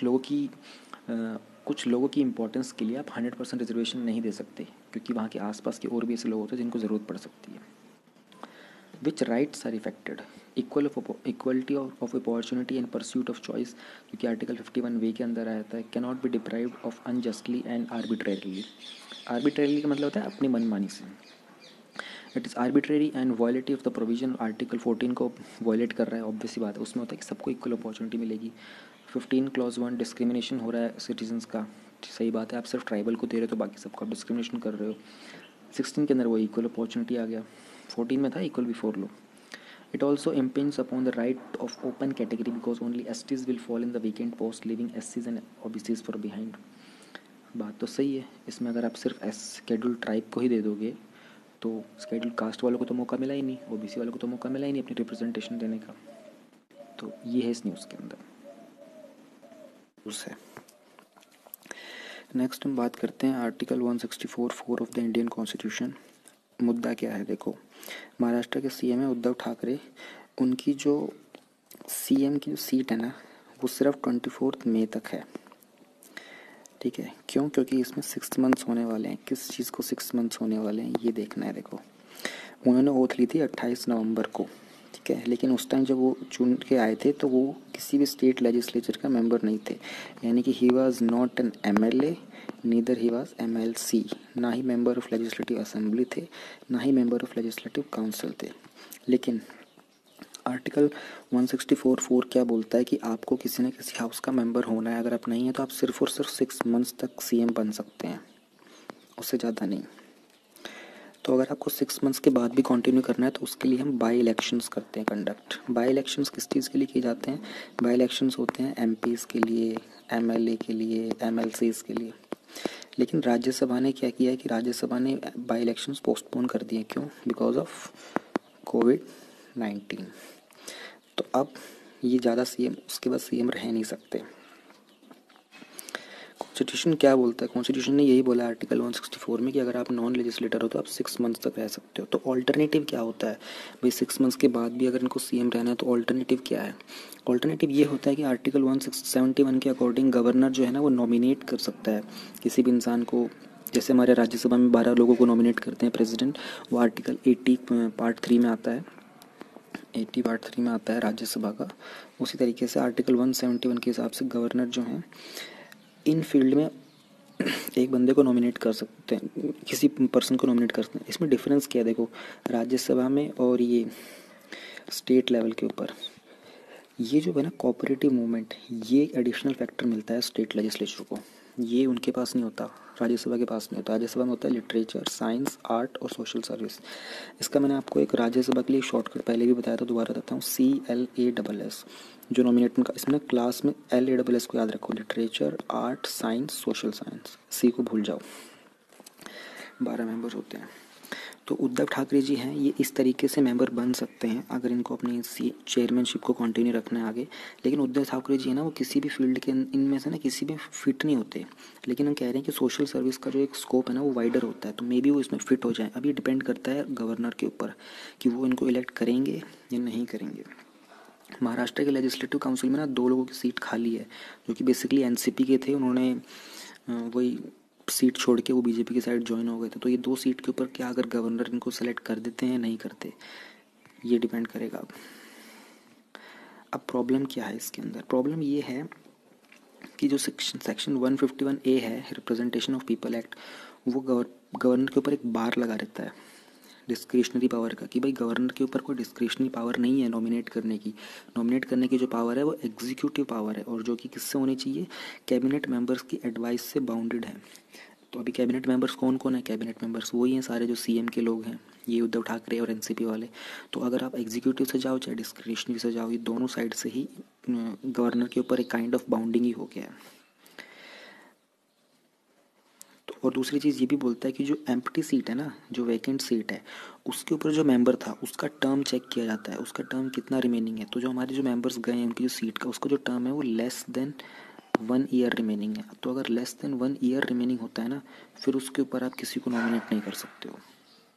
कुछ लोगों की इंपॉर्टेंस के लिए आप 100% रिजर्वेशन नहीं दे सकते, क्योंकि वहाँ के आसपास के और भी ऐसे लोग होते हैं जिनको ज़रूरत पड़ सकती है। Which rights are affected, equality of opportunity and pursuit of choice, जो कि आर्टिकल 51 के अंदर आता है, can not be deprived of unjustly and arbitrarily. Arbitrarily का मतलब होता है अपनी मनमानी से। It is arbitrary and violative of the provision. Article 14 को वायलेट कर रहा है, ऑब्वियस सी बात है। उसमें होता है कि सबको इक्वल अपॉर्चुनिटी मिलेगी। 15 क्लॉज 1 डिस्क्रिमिनेशन हो रहा है सिटीजन्स का, सही बात है, आप सिर्फ ट्राइबल को दे रहे हो तो बाकी सबको आप डिस्क्रिमिनेशन कर रहे हो। 16 के अंदर वो इक्वल अपॉर्चुनिटी आ गया, 14 में था equal before law. It also impinges upon the right of open category because only STs will fall in the vacant post, leaving SCs and OBCs for behind। बात तो सही है। इसमें अगर आप सिर्फ शेड्यूल्ड ट्राइब को ही दे दोगे तो शेड्यूल्ड कास्ट वालों को तो मौका मिला ही नहीं, ओबीसी वालों को तो मौका मिला ही नहीं अपनी रिप्रेजेंटेशन देने का। तो ये है इस न्यूज़ के अंदर है। नेक्स्ट हम बात करते हैं article 164(4) of the Indian constitution. मुद्दा क्या है देखो, महाराष्ट्र के सीएम है उद्धव ठाकरे, उनकी जो सीएम की जो सीट है ना वो सिर्फ 24 मई तक है। ठीक है, क्यों? क्योंकि इसमें 6 मंथ्स होने वाले हैं। किस चीज़ को 6 मंथ्स होने वाले हैं ये देखना है। देखो उन्होंने ओथ ली थी 28 नवंबर को, ठीक है, लेकिन उस टाइम जब वो चुन के आए थे तो वो किसी भी स्टेट लेजिस्लेचर का मेंबर नहीं थे, यानी कि he was not an MLA, neither he was MLC, ना ही मेंबर ऑफ लेजिस्लेटिव असेंबली थे, ना ही मेंबर ऑफ लेजिस्लेटिव काउंसिल थे। लेकिन आर्टिकल 164(4) क्या बोलता है कि आपको किसी न किसी हाउस का मेंबर होना है। अगर आप नहीं है तो आप सिर्फ और सिर्फ 6 मंथ्स तक सीएम बन सकते हैं, उससे ज़्यादा नहीं। तो अगर आपको 6 मंथ्स के बाद भी कंटिन्यू करना है तो उसके लिए हम बाई इलेक्शंस करते हैं कंडक्ट। बाई इलेक्शंस किस चीज़ के लिए किए जाते हैं? बाई इलेक्शंस होते हैं एमपीज़ के लिए, एमएलए के लिए, एमएलसीज़ के लिए। लेकिन राज्यसभा ने क्या किया है कि राज्यसभा ने बाई इलेक्शंस पोस्टपोन कर दिए। क्यों? बिकॉज ऑफ कोविड-19। तो अब ये ज़्यादा सीएम उसके बाद सीएम रह नहीं सकते। कॉन्स्टिट्यूशन क्या बोलता है? कॉन्स्टिट्यूशन ने यही बोला आर्टिकल 164 में कि अगर आप नॉन लेजिस्लेटर हो तो आप 6 मंथ्स तक रह सकते हो। तो ऑल्टरनेटिव क्या होता है भाई? 6 मंथ्स के बाद भी अगर इनको सीएम रहना है तो ऑल्टरनेटिव क्या है? ऑल्टरनेटिव ये होता है कि आर्टिकल 171 के अकॉर्डिंग गवर्नर जो है ना वो नॉमिनेट कर सकता है किसी भी इंसान को। जैसे हमारे राज्यसभा में 12 लोगों को नॉमिनेट करते हैं प्रेसिडेंट, वो आर्टिकल 80 पार्ट 3 में आता है। 80 पार्ट 3 में आता है राज्यसभा का। उसी तरीके से आर्टिकल 171 के हिसाब से गवर्नर जो हैं इन फील्ड में एक बंदे को नॉमिनेट कर सकते हैं, किसी पर्सन को नॉमिनेट कर सकते हैं। इसमें डिफरेंस क्या है देखो, राज्यसभा में और ये स्टेट लेवल के ऊपर ये जो है ना कोऑपरेटिव मूवमेंट, ये एक एडिशनल फैक्टर मिलता है स्टेट लेजिस्लेचर को। ये उनके पास नहीं होता, राज्यसभा के पास नहीं होता। राज्यसभा में होता है लिटरेचर, साइंस, आर्ट और सोशल सर्विस। इसका मैंने आपको एक राज्यसभा के लिए शॉर्टकट पहले भी बताया था, दोबारा बताता हूँ, CLASS जो नॉमिनेट का। इसमें क्लास में LASS को याद रखो, literature, art, science, social science. C को भूल जाओ। 12 मेंबर्स होते हैं। तो उद्धव ठाकरे जी हैं, ये इस तरीके से मेंबर बन सकते हैं अगर इनको अपनी चेयरमैनशिप को कंटिन्यू रखना है आगे। लेकिन उद्धव ठाकरे जी है ना वो किसी भी फील्ड के इनमें से ना किसी भी फिट नहीं होते। लेकिन हम कह रहे हैं कि सोशल सर्विस का जो एक स्कोप है ना वो वाइडर होता है, तो मे बी वो इसमें फिट हो जाए। अभी डिपेंड करता है गवर्नर के ऊपर कि वो इनको इलेक्ट करेंगे या नहीं करेंगे। महाराष्ट्र के लेजिस्लेटिव काउंसिल में ना 2 लोगों की सीट खाली है जो कि बेसिकली एनसीपी के थे। उन्होंने वही सीट छोड़ के वो बीजेपी की साइड ज्वाइन हो गए थे। तो ये 2 सीट के ऊपर क्या अगर गवर्नर इनको सेलेक्ट कर देते हैं नहीं करते, ये डिपेंड करेगा। अब प्रॉब्लम क्या है इसके अंदर? प्रॉब्लम ये है कि जो सेक्शन 151A है रिप्रेजेंटेशन ऑफ पीपल एक्ट, वो गवर्नर के ऊपर एक बार लगा रहता है डिस्क्रिशनरी पावर का, कि भाई गवर्नर के ऊपर कोई डिस्क्रिशनरी पावर नहीं है नॉमिनेट करने की। नॉमिनेट करने की जो पावर है वो एग्जीक्यूटिव पावर है, और जो कि किससे होनी चाहिए? कैबिनेट मेंबर्स की एडवाइस से बाउंडेड है। तो अभी कैबिनेट मेंबर्स कौन कौन है? कैबिनेट मेंबर्स वही हैं सारे जो सीएम के लोग हैं, ये उद्धव ठाकरे और एनसीपी वाले। तो अगर आप एग्जीक्यूटिव से जाओ चाहे डिस्क्रिशनरी से जाओ, ये दोनों साइड से ही गवर्नर के ऊपर एक काइंड ऑफ बाउंडिंग ही हो गया है। तो और दूसरी चीज़ ये भी बोलता है कि जो एम्प्टी सीट है ना, जो वैकेंट सीट है, उसके ऊपर जो मेंबर था उसका टर्म चेक किया जाता है, उसका टर्म कितना रिमेनिंग है। तो जो हमारे जो मेंबर्स गए हैं उनकी जो सीट का उसका जो टर्म है वो लेस देन 1 ईयर रिमेनिंग है। तो अगर लेस देन 1 ईयर रिमेनिंग होता है ना, फिर उसके ऊपर आप किसी को नॉमिनेट नहीं कर सकते हो।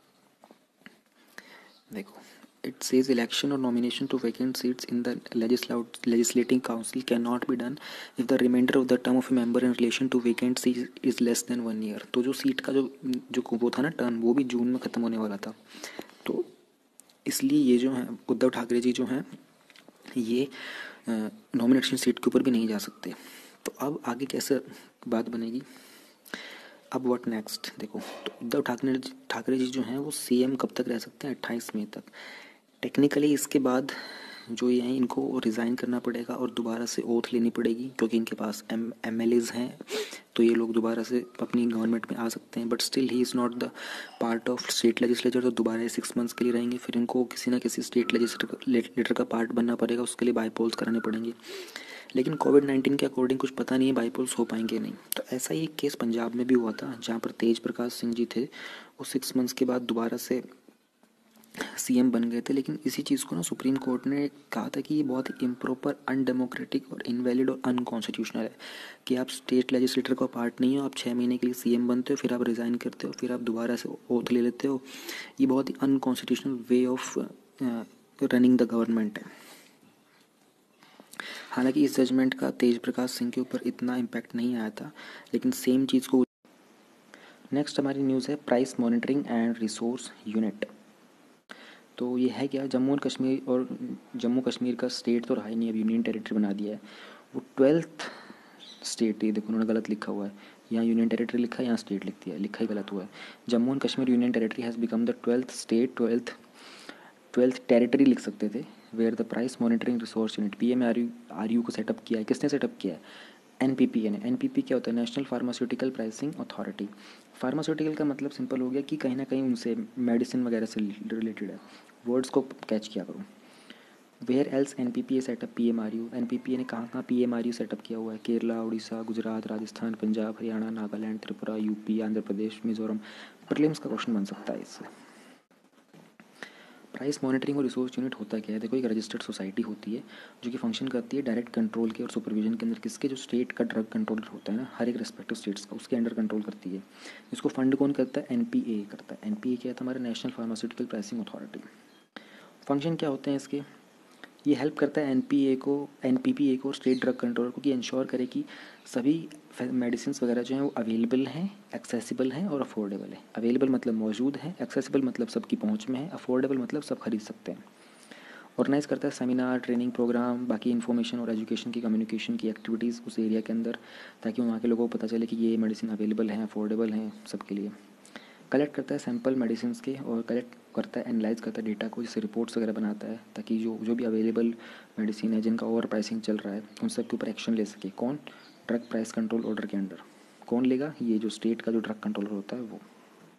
देखो, इट सेज इलेक्शन और nomination to vacant seats in the legislating council cannot be done if the remainder of the term of a member in relation to vacant seat is less than 1 year। तो जो seat का जो वो था ना term, वो भी जून में ख़त्म होने वाला था। तो इसलिए ये जो है उद्धव ठाकरे जी जो हैं ये नॉमिनेशन सीट के ऊपर भी नहीं जा सकते। तो अब आगे कैसे बात बनेगी? अब व्हाट नेक्स्ट? देखो, तो उद्धव ठाकरे जी जो हैं वो सीएम कब तक रह सकते हैं? 28 मई तक। टेक्निकली इसके बाद जो ये हैं इनको रिज़ाइन करना पड़ेगा और दोबारा से ओथ लेनी पड़ेगी, क्योंकि इनके पास MLAs हैं, तो ये लोग दोबारा से अपनी गवर्नमेंट में आ सकते हैं। But still he is not the part of state legislature, तो दोबारा 6 मंथ्स के लिए रहेंगे। फिर इनको किसी ना किसी स्टेट लेजिस्लेटर का पार्ट बनना पड़ेगा, उसके लिए बाईपोल्स कराने पड़ेंगे। लेकिन कोविड-19 के अकॉर्डिंग कुछ पता नहीं है बाईपोल्स हो पाएंगे नहीं। तो ऐसा ही एक केस पंजाब में भी हुआ था जहाँ पर तेज प्रकाश सिंह जी थे, वो 6 मंथ्स के बाद दोबारा से सीएम बन गए थे। लेकिन इसी चीज़ को ना सुप्रीम कोर्ट ने कहा था कि ये बहुत ही इम्प्रॉपर, अनडेमोक्रेटिक और इनवैलिड और अनकॉन्स्टिट्यूशनल है कि आप स्टेट लेजिस्लेटर का पार्ट नहीं हो, आप 6 महीने के लिए सीएम बनते हो, फिर आप रिज़ाइन करते हो, फिर आप दोबारा से ओथ ले लेते हो। ये बहुत ही unconstitutional way of running the government है। हालांकि इस जजमेंट का तेज प्रकाश सिंह के ऊपर इतना इम्पैक्ट नहीं आया था, लेकिन सेम चीज़ को। नेक्स्ट हमारी न्यूज़ है price monitoring and resource unit. तो ये है क्या? जम्मू कश्मीर का स्टेट तो रहा ही नहीं, अब यूनियन टेरिटरी बना दिया है। वो 12th स्टेट, ये देखो उन्होंने गलत लिखा हुआ है, यहाँ यूनियन टेरिटरी लिखा है, यहाँ स्टेट लिख दिया है, लिखा ही गलत हुआ है। Jammu and Kashmir union territory has become the 12th state, 12th territory लिख सकते थे, where the price monitoring resource unit PMRU को सेटअप किया है। किसने सेटअप किया है? NPPA ने। NPP क्या होता है? National pharmaceutical pricing authority. Pharmaceutical का मतलब सिंपल हो गया कि कहीं ना कहीं उनसे मेडिसिन वगैरह से रिलेटेड है। वर्ड्स को कैच किया करो। Where else NPPA setup PMRU, NPPA ने कहाँ कहाँ PMRU सेटअप किया हुआ है? केरला, उड़ीसा, गुजरात, राजस्थान, पंजाब, हरियाणा, नागालैंड, त्रिपुरा, यूपी, आंध्र प्रदेश, मिजोरम। प्रीलिम्स का क्वेश्चन बन सकता है इससे। प्राइस मॉनिटरिंग और रिसोर्स यूनिट होता क्या है? देखो, एक रजिस्टर्ड सोसाइटी होती है जो कि फंक्शन करती है डायरेक्ट कंट्रोल के और सुपरविजन के अंदर। किसके? जो स्टेट का ड्रग कंट्रोलर होता है ना, हर एक रेस्पेक्टिव स्टेट्स का, उसके अंडर कंट्रोल करती है। इसको फंड कौन करता है? NPA करता है। NPA क्या था? हमारा national pharmaceutical pricing authority. Function क्या होते हैं इसके? ये हेल्प करता है NPPA को और स्टेट ड्रग कंट्रोलर को कि इंश्योर करे कि सभी मेडिसिन वगैरह जो हैं वो अवेलेबल हैं, एक्सेसिबल हैं और अफोर्डेबल है। अवेलेबल मतलब मौजूद है, एक्सेसिबल मतलब सबकी पहुंच में है, अफोर्डेबल मतलब सब खरीद सकते हैं। ऑर्गेनाइज करता है सेमिनार, ट्रेनिंग प्रोग्राम, बाकी इन्फॉर्मेशन और एजुकेशन की, कम्युनिकेशन की एक्टिविटीज़ उस एरिया के अंदर, ताकि वहाँ के लोगों को पता चले कि ये मेडिसिन अवेलेबल हैं, अफोर्डेबल हैं सबके लिए। कलेक्ट करता है सैम्पल मेडिसिन के और कलेक्ट करता है, एनालाइज करता है डेटा को, जैसे रिपोर्ट्स वगैरह बनाता है, ताकि जो जो भी अवेलेबल मेडिसिन है जिनका ओवर प्राइसिंग चल रहा है उन सब के ऊपर एक्शन ले सके। कौन? ड्रग प्राइस कंट्रोल ऑर्डर के अंडर। कौन लेगा? ये जो स्टेट का जो ड्रग कंट्रोलर होता है वो।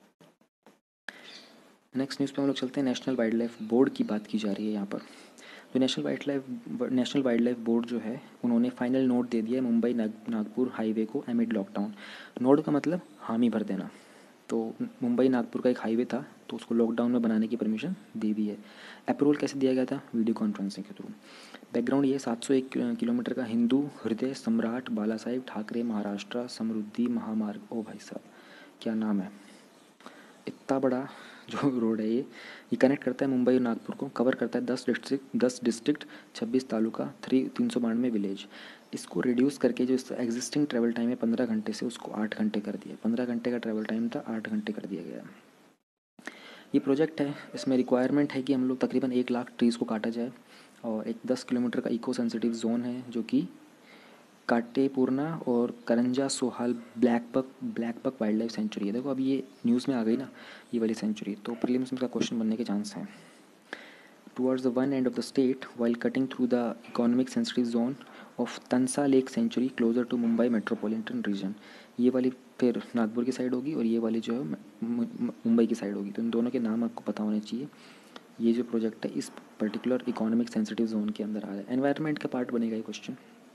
नेक्स्ट न्यूज़ पे हम लोग चलते हैं। नेशनल वाइल्ड लाइफ बोर्ड की बात की जा रही है यहाँ पर। जो नेशनल वाइल्ड लाइफ बोर्ड जो है, उन्होंने फाइनल नोट दे दिया है मुंबई नागपुर हाईवे को एमिड लॉकडाउन। नोट का मतलब हामी भर देना। तो मुंबई नागपुर का एक हाईवे था, तो उसको लॉकडाउन में बनाने की परमिशन दे दी है। अप्रूवल कैसे दिया गया था? वीडियो कॉन्फ्रेंसिंग के थ्रू। बैकग्राउंड ये 701 किलोमीटर का हिंदू हृदय सम्राट बाला साहेब ठाकरे महाराष्ट्र समृद्धि महामार्ग। ओ भाई साहब, क्या नाम है! इतना बड़ा जो रोड है ये कनेक्ट करता है मुंबई और नागपुर को, कवर करता है 10 डिस्ट्रिक्ट 26 तालुका 392 विलेज। इसको रिड्यूस करके जो इसका एग्जिस्टिंग ट्रैवल टाइम है 15 घंटे से उसको 8 घंटे कर दिया। 15 घंटे का ट्रैवल टाइम था, 8 घंटे कर दिया गया। ये प्रोजेक्ट है, इसमें रिक्वायरमेंट है कि हम लोग तकरीबन 1 लाख ट्रीज़ को काटा जाए और एक 10 किलोमीटर का इको सेंसिटिव जोन है जो कि काटेपूर्णा और Karanja Sohal blackbuck wildlife sanctuary है। देखो, अब ये न्यूज़ में आ गई ना ये वाली सेंचुरी, तो प्रीलिम्स में इसका क्वेश्चन बनने के चांस हैं। Towards the one end of the state while cutting through the economic sensitive zone of Tansa lake sanctuary closer to Mumbai metropolitan region. ये वाली फिर नागपुर की साइड होगी और ये वाली जो है मुंबई की साइड होगी। तो इन दोनों के नाम आपको पता होने चाहिए। ये जो प्रोजेक्ट है इस पर्टिकुलर इकोनॉमिक सेंसिटिव जोन के अंदर आ रहा है। एनवायरनमेंट का पार्ट बनेगा ये क्वेश्चन।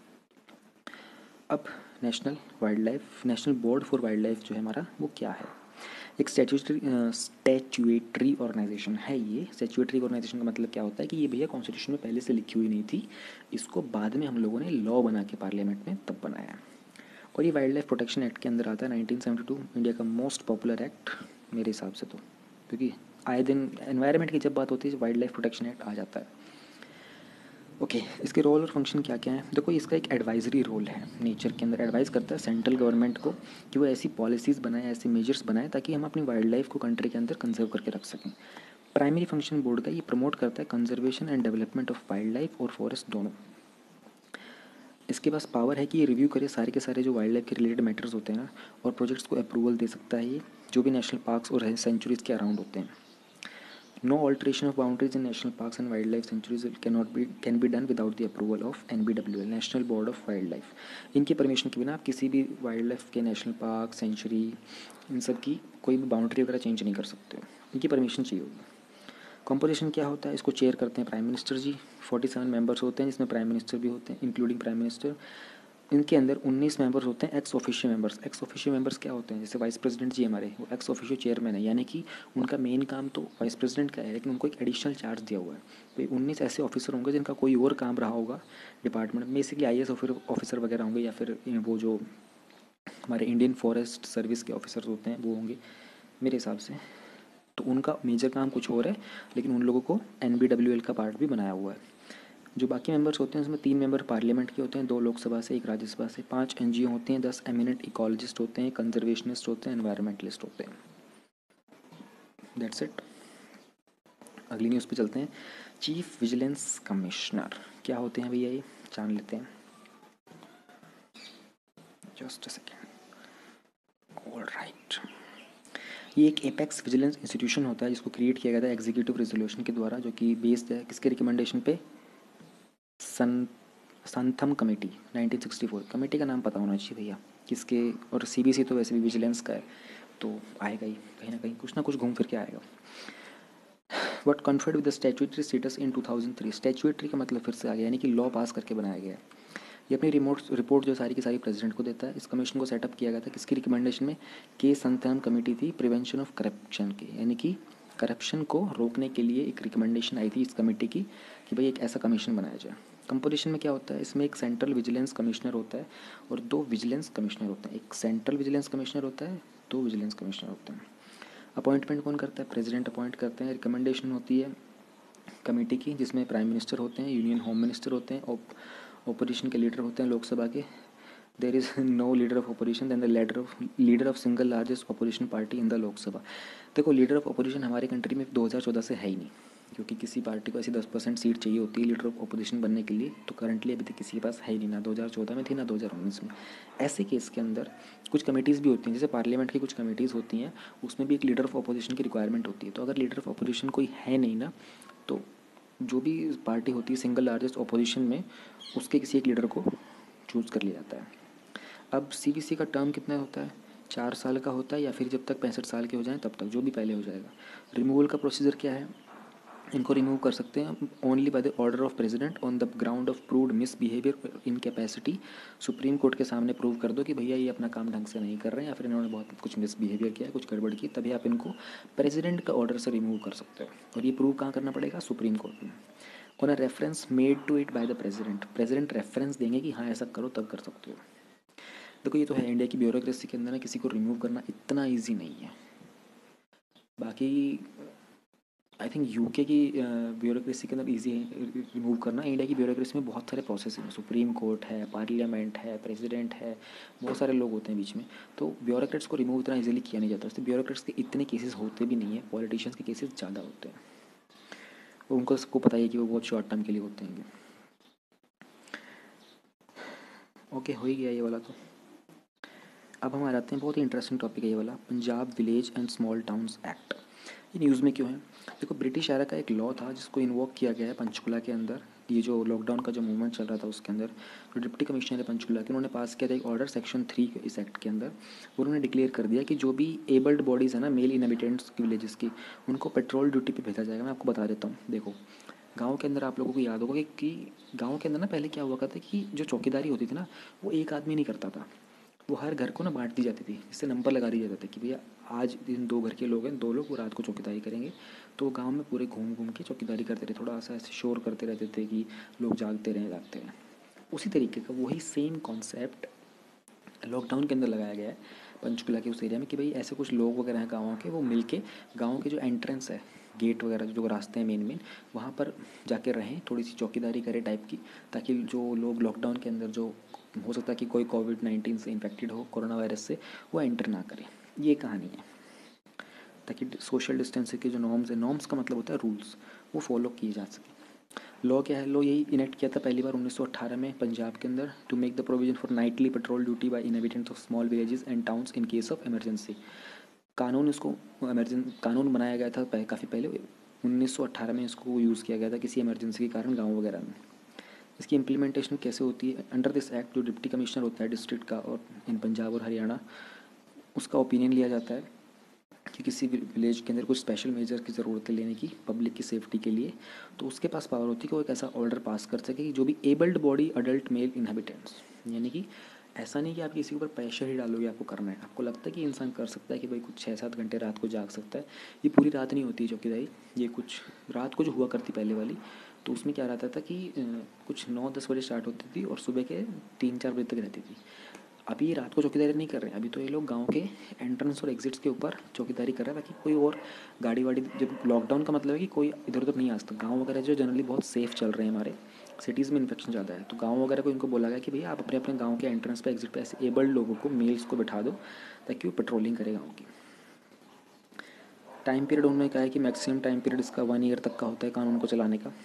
अब national board for wildlife जो है हमारा, वो क्या है? एक स्टैट्यूटरी ऑर्गेनाइजेशन है ये। स्टैट्यूटरी ऑर्गेनाइजेशन का मतलब क्या होता है कि ये भैया कॉन्स्टिट्यूशन में पहले से लिखी हुई नहीं थी, इसको बाद में हम लोगों ने लॉ बना के पार्लियामेंट में तब बनाया। और ये वाइल्ड लाइफ प्रोटेक्शन एक्ट के अंदर आता है 1972, इंडिया का मोस्ट पॉपुलर एक्ट मेरे हिसाब से तो, क्योंकि आए दिन एनवायरनमेंट की जब बात होती है वाइल्ड लाइफ प्रोटेक्शन एक्ट आ जाता है। ओके, इसके रोल और फंक्शन क्या क्या है? देखो, इसका एक एडवाइजरी रोल है, नेचर के अंदर एडवाइस करता है सेंट्रल गवर्नमेंट को कि वो ऐसी पॉलिसीज़ बनाए, ऐसे मेजर्स बनाए ताकि हम अपनी वाइल्ड लाइफ को कंट्री के अंदर कंजर्व करके रख सकें। प्राइमरी फंक्शन बोर्ड का ये प्रमोट करता है conservation and development of wildlife और फॉरेस्ट दोनों। इसके पास पावर है कि ये रिव्यू करे सारे के सारे जो वाइल्ड लाइफ के रिलेटेड मैटर्स होते हैं ना, और प्रोजेक्ट्स को अप्रूवल दे सकता है ये, जो भी नेशनल पार्क्स और सेंचुरीज़ के अराउंड होते हैं। No alteration of boundaries in national parks and wildlife sanctuaries can be done without the approval of NBWL, National Board of Wildlife। इनकी परमिशन के बिना आप किसी भी वाइल्ड लाइफ के नेशनल पार्क, सेंचुरी, इन सब की कोई भी बाउंड्री वगैरह चेंज नहीं कर सकते हो, इनकी परमिशन चाहिए होगी। कॉम्पोजिशन क्या होता है? इसको चेयर करते हैं प्राइम मिनिस्टर जी। 47 मेंबर्स होते हैं जिसमें प्राइम मिनिस्टर भी होते हैं, इंक्लूडिंग प्राइम मिनिस्टर। इनके अंदर 19 मेंबर्स होते हैं ex officio members. Ex officio members क्या होते हैं? जैसे वाइस प्रेसिडेंट जी हमारे, वो एक्स ऑफिशियो चेयरमैन है, यानी कि उनका मेन काम तो वाइस प्रेसिडेंट का है, लेकिन उनको एक एडिशनल चार्ज दिया हुआ है। तो 19 ऐसे ऑफिसर होंगे जिनका कोई और काम रहा होगा डिपार्टमेंट में, बेसिकली IAS ऑफिसर वगैरह होंगे, या फिर वो जो हमारे इंडियन फॉरेस्ट सर्विस के ऑफिसर्स होते हैं वो होंगे मेरे हिसाब से। तो उनका मेजर काम कुछ और है, लेकिन उन लोगों को NBWL का पार्ट भी बनाया हुआ है। जो बाकी मेंबर्स होते हैं उसमें 3 मेंबर पार्लियामेंट के होते हैं, 2 लोकसभा से, 1 राज्यसभा से, 5 NGO होते हैं, 10 एमिनेंट इकोलॉजिस्ट होते हैं, कंजर्वेशनिस्ट होते हैं, एनवायरमेंटलिस्ट होते हैं। That's it. अगली न्यूज़ पे चलते हैं। चीफ विजिलेंस कमिश्नर क्या होते हैं भैया, ये जान लेते हैं। Just a second. All right, ये एक एपेक्स विजिलेंस इंस्टीट्यूशन होता है जिसको क्रिएट किया गया था एग्जीक्यूटिव रेजोल्यूशन के द्वारा, जो कि बेस्ड है किसके रिकमेंडेशन पे? संथम कमेटी 1964। कमेटी का नाम पता होना चाहिए भैया किसके, और CBC तो वैसे भी विजिलेंस का है, तो आएगा ही कहीं ना कहीं, कुछ ना कुछ घूम फिर के आएगा। What conferred with the statutory status in 2003। Statutory का मतलब फिर से आ गया, यानी कि लॉ पास करके बनाया गया है। ये अपनी रिपोर्ट जो सारी की सारी प्रेसिडेंट को देता है। इस कमीशन को सेटअप किया गया था किसकी रिकमेंडेशन में? के संथान कमेटी थी प्रिवेंशन ऑफ करप्शन की, यानी कि करप्शन को रोकने के लिए एक रिकमेंडेशन आई थी इस कमेटी की कि भाई एक ऐसा कमीशन बनाया जाए। कंपोजिशन में क्या होता है? इसमें एक सेंट्रल विजिलेंस कमिश्नर होता है और 2 विजिलेंस कमिश्नर होते हैं। एक सेंट्रल विजिलेंस कमिश्नर होता है, 2 विजिलेंस कमिश्नर होते हैं। अपॉइंटमेंट कौन करता है? प्रेसिडेंट अपॉइंट करते हैं। रिकमेंडेशन होती है कमेटी की, जिसमें प्राइम मिनिस्टर होते हैं, यूनियन होम मिनिस्टर होते हैं, ओपोजिशन के लीडर होते हैं लोकसभा के। There is no leader of opposition than the leader of single largest opposition party in the Lok Sabha. देखो, लीडर ऑफ ओपोजिशन हमारे कंट्री में 2014 से है ही नहीं, क्योंकि किसी पार्टी को ऐसी 10% सीट चाहिए होती है लीडर ऑफ ओपोजिशन बनने के लिए। तो करंटली अभी तक किसी के पास है ही नहीं, ना 2014 में थी ना 2019 में। ऐसे केस के अंदर कुछ कमेटीज़ भी होती हैं, जैसे पार्लियामेंट की कुछ कमेटीज़ होती हैं, उसमें भी एक लीडर ऑफ ओपोजिशन की रिक्वायरमेंट होती है। तो अगर लीडर ऑफ ओपोजिशन कोई है नहीं ना, तो जो भी पार्टी होती है सिंगल लार्जेस्ट ओपोजिशन में, उसके किसी एक लीडर को चूज़ कर लिया जाता है। अब सीवीसी का टर्म कितना होता है? 4 साल का होता है, या फिर जब तक 65 साल के हो जाएं तब तक, जो भी पहले हो जाएगा। रिमूवल का प्रोसीजर क्या है? इनको रिमूव कर सकते हैं only by the order of president on the ground of proved misbehaviour incapacity. Supreme Court के सामने प्रूव कर दो कि भैया ये अपना काम ढंग से नहीं कर रहे हैं, या फिर इन्होंने बहुत कुछ मिसबिहेवियर किया है, कुछ गड़बड़ की, तभी आप इनको प्रेसिडेंट का ऑर्डर से रिमूव कर सकते हो। और ये प्रूव कहाँ करना पड़ेगा? सुप्रीम कोर्ट में। On a reference made to it by the president. President reference देंगे कि हाँ ऐसा करो, तब कर सकते हो। देखो, ये तो है, इंडिया की ब्यूरोक्रेसी के अंदर ना किसी को रिमूव करना इतना ईजी नहीं है। बाकी आई थिंक यूके की ब्यूरोक्रेसी के अंदर ईजी है रिमूव करना। इंडिया की ब्यूरोक्रेसी में बहुत सारे प्रोसेस हैं, सुप्रीम कोर्ट है, पार्लियामेंट है, प्रेसिडेंट है, बहुत सारे लोग होते हैं बीच में। तो ब्यूरोक्रेट्स को रिमूव इतना ईजिली किया नहीं जाता। उससे ब्यूरोक्रेट्स के इतने केसेस होते भी नहीं है, पॉलिटिशियंस के केसेस ज़्यादा होते हैं। उनको सबको पता है कि वो बहुत शॉर्ट टर्म के लिए होते हैं। ओके, हो ही गया ये वाला। तो अब हम आ जाते हैं, बहुत ही इंटरेस्टिंग टॉपिक है ये वाला, Punjab village and small towns act. ये न्यूज़ में क्यों है? देखो, ब्रिटिश एरा का एक लॉ था जिसको इन्वोक किया गया है पंचकुला के अंदर। ये जो लॉकडाउन का जो मूवमेंट चल रहा था उसके अंदर, जो डिप्टी कमिश्नर है पंचकुला के, उन्होंने पास किया था एक ऑर्डर सेक्शन 3 इस एक्ट के अंदर। उन्होंने डिक्लेयर कर दिया कि जो भी एबल्ड बॉडीज़ है ना, मेल इनहेबिटेंट्स की विलेजेस की, उनको पेट्रोल ड्यूटी पे भेजा जाएगा। मैं आपको बता देता हूँ। देखो, गाँव के अंदर आप लोगों को याद होगा कि गाँव के अंदर ना पहले क्या हुआ करता था कि जो चौकीदारी होती थी ना, वो एक आदमी नहीं करता था, वो हर घर को ना बांट दी जाती थी। इससे नंबर लगा दिया जाता था कि भैया आज इन 2 घर के लोग हैं, 2 लोग वो रात को चौकीदारी करेंगे। तो गांव में पूरे घूम घूम के चौकीदारी करते रहे, थोड़ा सा ऐसे शोर करते रहते थे कि लोग जागते रहें। उसी तरीके का वही सेम कॉन्सेप्ट लॉकडाउन के अंदर लगाया गया है पंचकुला के उस एरिया में, कि भाई ऐसे कुछ लोग वगैरह हैं गाँव के, वो मिल के गाँव के जो एंट्रेंस है, गेट वगैरह जो रास्ते हैं मेन वहाँ पर जाके रहें, थोड़ी सी चौकीदारी करें टाइप की, ताकि जो लोग लॉकडाउन के अंदर, जो हो सकता है कि कोई कोविड-19 से इन्फेक्टेड हो, कोरोना वायरस से, वो एंटर ना करें। ये कहानी है, ताकि सोशल डिस्टेंसिंग के जो नॉर्म्स है, नॉर्म्स का मतलब होता है रूल्स, वो फॉलो किए जा सकें। लॉ क्या है? लॉ यही इनेक्ट किया था पहली बार 1918 में पंजाब के अंदर, to make the provision for nightly patrol duty by inhabitants of small villages and towns in case of emergency. कानून इसको कानून बनाया गया था काफ़ी पहले, 1918 में इसको यूज़ किया गया था किसी इमरजेंसी के कारण गाँव वगैरह में। इसकी इम्प्लीमेंटेशन कैसे होती है? अंडर दिस एक्ट जो डिप्टी कमिश्नर होता है डिस्ट्रिक्ट का और इन पंजाब और हरियाणा, उसका ओपिनियन लिया जाता है कि किसी विलेज के अंदर कुछ स्पेशल मेजर की ज़रूरत है लेने की पब्लिक की सेफ्टी के लिए। तो उसके पास पावर होती है कि वो एक ऐसा ऑर्डर पास कर सके कि जो भी abled body adult male inhabitants, यानी कि ऐसा नहीं कि आप किसी के ऊपर प्रेशर ही डालोगे आपको करना है। आपको लगता है कि इंसान कर सकता है कि भाई कुछ 6-7 घंटे रात को जाग सकता है, ये पूरी रात नहीं होती चौकीदारी, ये कुछ रात को जो हुआ करती पहले वाली, तो उसमें क्या रहता था कि कुछ 9-10 बजे स्टार्ट होती थी और सुबह के 3-4 बजे तक रहती थी। अभी ये रात को चौकीदारी नहीं कर रहे हैं, अभी तो ये लोग गांव के एंट्रेंस और एग्जिट्स के ऊपर चौकीदारी कर रहे हैं, ताकि कोई और गाड़ी वाड़ी, जब लॉकडाउन का मतलब है कि कोई इधर उधर नहीं आ सकता। गाँव वगैरह जो जनरली बहुत सेफ चल रहे हैं हमारे, सिटीज़ में इन्फेक्शन ज़्यादा है, तो गाँव वगैरह को इनको बोला गया कि भैया आप अपने अपने गाँव के एंट्रेंस पे एग्जिट पे ऐसे एबल्ड लोगों को, मेल्स को बैठा दो, ताकि वो पेट्रोलिंग करे गाँव की। टाइम पीरियड उन्होंने कहा है कि मैक्सिमम टाइम पीरियड इसका 1 ईयर तक का होता है कानून को चलाने का।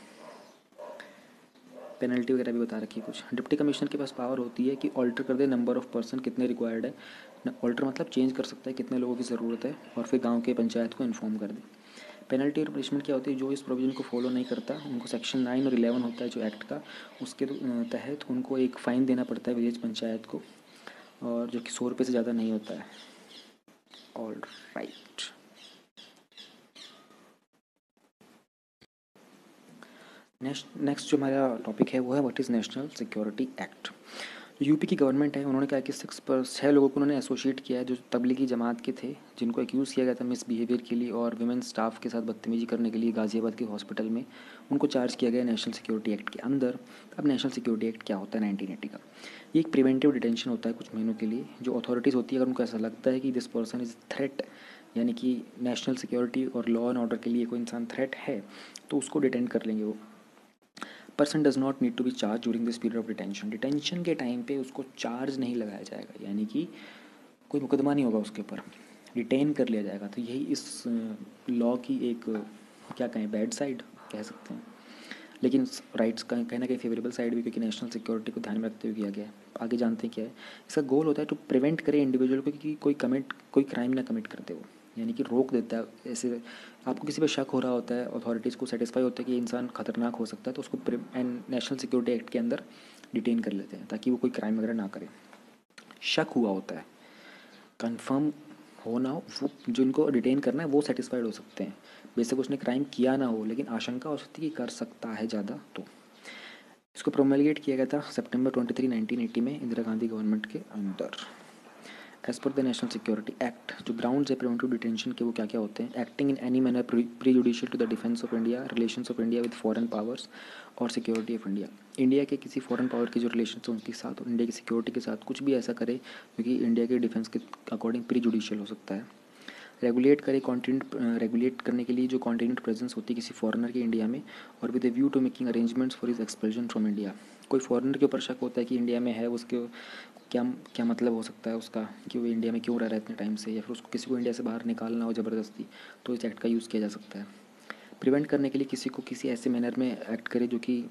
पेनल्टी वगैरह भी बता रखी है कुछ। डिप्टी कमिश्नर के पास पावर होती है कि ऑल्टर कर दे नंबर ऑफ़ पर्सन, कितने रिक्वायर्ड है। ऑल्टर मतलब चेंज कर सकता है कितने लोगों की ज़रूरत है, और फिर गांव के पंचायत को इन्फॉर्म कर दे। पेनल्टी और पनिशमेंट क्या होती है? जो इस प्रोविजन को फॉलो नहीं करता उनको सेक्शन 9 और 11 होता है जो एक्ट का, उसके तहत उनको एक फ़ाइन देना पड़ता है विलेज पंचायत को, और जो कि 100 रुपये से ज़्यादा नहीं होता है। All right. नेक्स्ट जो हमारा टॉपिक है वो है what is national security act. UP की गवर्नमेंट है, उन्होंने कहा कि 6 लोगों को उन्होंने एसोसिएट किया है जो तबलीगी जमात के थे, जिनको एक्यूज़ किया गया था मिसबिहेवियर के लिए और विमेन स्टाफ के साथ बदतमीजी करने के लिए गाज़ियाबाद के हॉस्पिटल में। उनको चार्ज किया गया नेशनल सिक्योरिटी एक्ट के अंदर। अब नेशनल सिक्योरिटी एक्ट क्या होता है 1980 का? ये एक प्रिवेंटिव डिटेंशन होता है कुछ महीनों के लिए। जो अथॉरिटीज़ होती है, अगर उनको ऐसा लगता है कि दिस पर्सन इज़ थ्रेट, यानी कि नेशनल सिक्योरिटी और लॉ एंड ऑर्डर के लिए कोई इंसान थ्रेट है, तो उसको डिटेंड कर लेंगे वो। Person does not need to be charge during this period of detention. Detention के टाइम पे उसको चार्ज नहीं लगाया जाएगा, यानी कि कोई मुकदमा नहीं होगा उसके ऊपर, डिटेन कर लिया जाएगा। तो यही इस लॉ की एक क्या कहें, बैड साइड कह सकते हैं, लेकिन राइट्स का कहीं ना कहीं फेवरेबल साइड भी, क्योंकि नेशनल सिक्योरिटी को ध्यान में रखते हुए किया गया है। आगे जानते हैं क्या है इसका गोल। होता है टू प्रिवेंट करे इंडिविजुअल को कि कोई क्राइम ना कमिट करते हो, यानी कि रोक देता है। ऐसे आपको किसी पे शक हो रहा होता है, अथॉरिटीज़ को सेटिस्फाई होता है कि ये इंसान खतरनाक हो सकता है, तो उसको नेशनल सिक्योरिटी एक्ट के अंदर डिटेन कर लेते हैं ताकि वो कोई क्राइम वगैरह ना करे। शक हुआ होता है, कंफर्म हो ना हो, वो जो इनको डिटेन करना है वो सेटिस्फाइड हो सकते हैं। बेशक उसने क्राइम किया ना हो, लेकिन आशंका हो सकती है कि कर सकता है ज़्यादा। तो इसको प्रोमलगेट किया गया था सितंबर 23, 1980 में इंदिरा गांधी गवर्नमेंट के अंदर। As per the national security act, जो ग्राउंड्स है प्रिवेंटिव डिटेंशन के वो क्या क्या होते हैं? Acting in any manner prejudicial to the defence of India, relations of India with foreign powers और सिक्योरिटी ऑफ इंडिया। इंडिया के किसी फॉरेन पावर के जो रिलेशन है उनके साथ और इंडिया की सिक्योरिटी के साथ कुछ भी ऐसा करे क्योंकि इंडिया के डिफेंस के अकॉर्डिंग प्री जुडिशियल हो सकता है। रेगुलेट करे कॉन्टिनेंट, रेगुलेट करने के लिए जो कॉन्टिनेंट प्रेजेंस होती है किसी फॉरेनर की इंडिया में, और with a view to making arrangements for his expulsion from India. कोई फॉरेनर के ऊपर शक होता है कि इंडिया में है, उसके क्या क्या मतलब हो सकता है उसका, कि वो इंडिया में क्यों रह रहा है इतने टाइम से, या फिर उसको किसी को इंडिया से बाहर निकालना हो ज़बरदस्ती, तो इस एक्ट का यूज़ किया जा सकता है। प्रिवेंट करने के लिए किसी को किसी ऐसे मैनर में एक्ट करे जो कि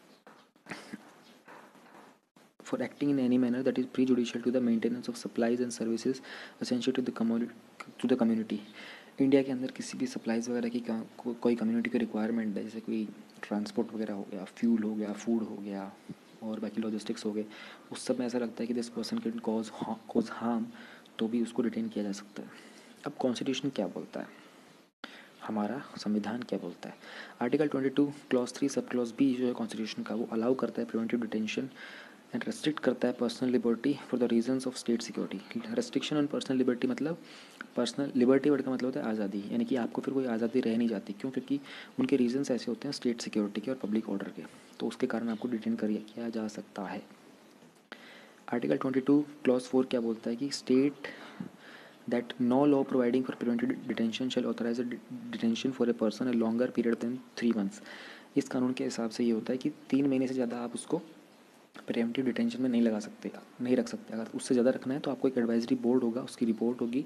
for acting in any manner that is prejudicial to the maintenance of supplies and services essential to the community. India के अंदर किसी भी सप्लाईज वगैरह की कोई कम्युनिटी की रिक्वायरमेंट है, जैसे कोई ट्रांसपोर्ट वगैरह हो गया, फ्यूल हो गया, फूड हो गया और बाकी लॉजिस्टिक्स हो गए, उस सब में ऐसा लगता है कि this person can cause harm, तो भी उसको डिटेन किया जा सकता है। अब कॉन्स्टिट्यूशन क्या बोलता है, हमारा संविधान क्या बोलता है? Article 22 clause 3 sub clause B जो है कॉन्स्टिट्यूशन का, वो अलाउ करता है प्रिवेंटिव डिटेंशन एंड रेस्ट्रिक्ट करता है personal liberty for the reasons of state security. Restriction on personal liberty मतलब, पर्सनल लिबर्टी वर्ड का मतलब होता है आज़ादी, यानी कि आपको फिर कोई आज़ादी रह नहीं जाती। क्यों? क्योंकि उनके रीजंस ऐसे होते हैं स्टेट सिक्योरिटी के और पब्लिक ऑर्डर के, तो उसके कारण आपको डिटेन किया जा सकता है। आर्टिकल 22 क्लॉज 4 क्या बोलता है कि state that no law providing for preventive detention shall authorise detention for a person a longer period than 3 months. इस कानून के हिसाब से ये होता है कि 3 महीने से ज़्यादा आप उसको प्रिवेंटिव डिटेंशन में नहीं लगा सकते, नहीं रख सकते। अगर उससे ज़्यादा रखना है तो आपको एक एडवाइजरी बोर्ड होगा, उसकी रिपोर्ट होगी,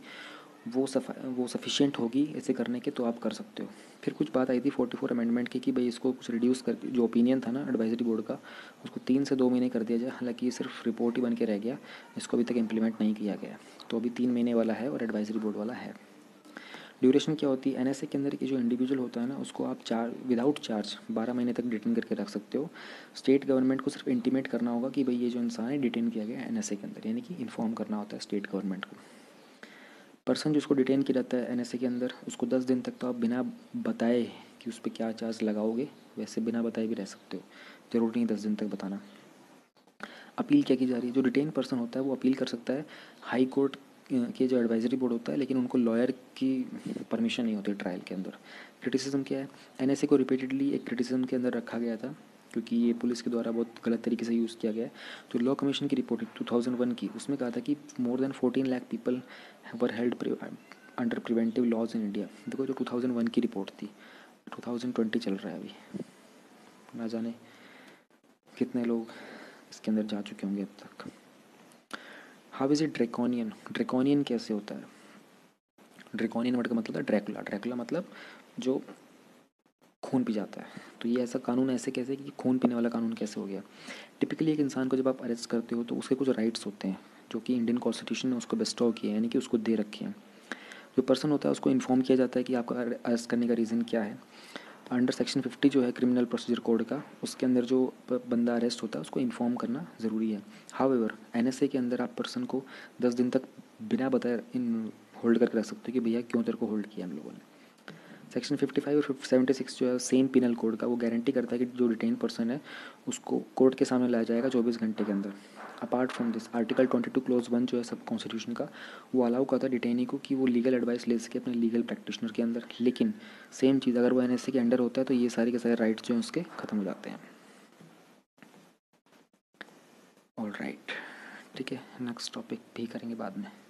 वो सफिशिएंट होगी ऐसे करने के, तो आप कर सकते हो। फिर कुछ बात आई थी 44 अमेंडमेंट की कि भाई इसको कुछ रिड्यूस कर, जो ओपिनियन था ना एडवाइजरी बोर्ड का, उसको 3 से 2 महीने कर दिया जाए। हालांकि ये सिर्फ रिपोर्ट ही बन के रह गया, इसको अभी तक इम्प्लीमेंट नहीं किया गया, तो अभी 3 महीने वाला है और एडवाइजरी बोर्ड वाला है। ड्यूरेशन क्या होती है? एनएसए के अंदर की जो इंडिविजुअल होता है ना, उसको आप विदाउट चार्ज 12 महीने तक डिटेन करके रख सकते हो। स्टेट गवर्नमेंट को सिर्फ इंटीमेट करना होगा कि भाई ये जो इंसान है डिटेन किया गया है एनएसए के अंदर, यानी कि इन्फॉर्म करना होता है स्टेट गवर्नमेंट को। पर्सन जिसको डिटेन किया जाता है एनएसए के अंदर, उसको 10 दिन तक तो आप बिना बताए कि उस पर क्या चार्ज लगाओगे, वैसे बिना बताए भी रह सकते हो, ज़रूरी नहीं 10 दिन तक बताना। अपील क्या की जा रही है? जो डिटेन पर्सन होता है वो अपील कर सकता है हाई कोर्ट के जो एडवाइजरी बोर्ड होता है, लेकिन उनको लॉयर की परमिशन नहीं होती ट्रायल के अंदर। क्रिटिसिज्म क्या है? एनएसए को रिपीटेडली एक क्रिटिसिज्म के अंदर रखा गया था क्योंकि ये पुलिस के द्वारा बहुत गलत तरीके से यूज़ किया गया है। तो लॉ कमीशन की रिपोर्ट 2001 की, उसमें कहा था कि more than 14 lakh people were held under preventive laws in India. देखो जो 2001 की रिपोर्ट थी, 2020 चल रहा है अभी, ना जाने कितने लोग इसके अंदर जा चुके होंगे अब तक। How is it draconian? Draconian कैसे होता है? ड्रैकोनियन वर्ड का मतलब होता है ड्रैकुला। ड्रैकुला मतलब जो खून पी जाता है। तो ये ऐसा कानून ऐसे कैसे कि खून पीने वाला कानून कैसे हो गया? टिपिकली एक इंसान को जब आप अरेस्ट करते हो तो उसके कुछ राइट्स होते हैं जो कि इंडियन कॉन्स्टिट्यूशन ने उसको बेस्टॉ किए हैं, यानी कि उसको दे रखे हैं। जो पर्सन होता है उसको इन्फॉर्म किया जाता है कि आपका अरेस्ट करने का रीज़न क्या है। अंडर सेक्शन 50 जो है क्रिमिनल प्रोसीजर कोड का, उसके अंदर जो बंदा अरेस्ट होता है उसको इन्फॉर्म करना ज़रूरी है। हाउएवर एनएसए के अंदर आप पर्सन को 10 दिन तक बिना बताए इन होल्ड करके रख सकते हो कि भैया क्यों तेरे को होल्ड किया हम लोगों ने। सेक्शन 55 और 76 जो है सेम पिनल कोड का, वो गारंटी करता है कि जो डिटेन पर्सन है उसको कोर्ट के सामने लाया जाएगा 24 घंटे के अंदर। Apart from this article 22 clause 1 जो है सब कॉन्स्टिट्यूशन का, वो अलाउ करता है डिटेनी को कि वो लीगल एडवाइस ले सके अपने लीगल प्रैक्टिशनर के अंदर। लेकिन सेम चीज़ अगर वो एनएससी के अंडर होता है तो ये सारे के सारे राइट्स जो हैं उसके ख़त्म हो जाते हैं। ऑल राइट, ठीक है, नेक्स्ट टॉपिक भी करेंगे बाद में।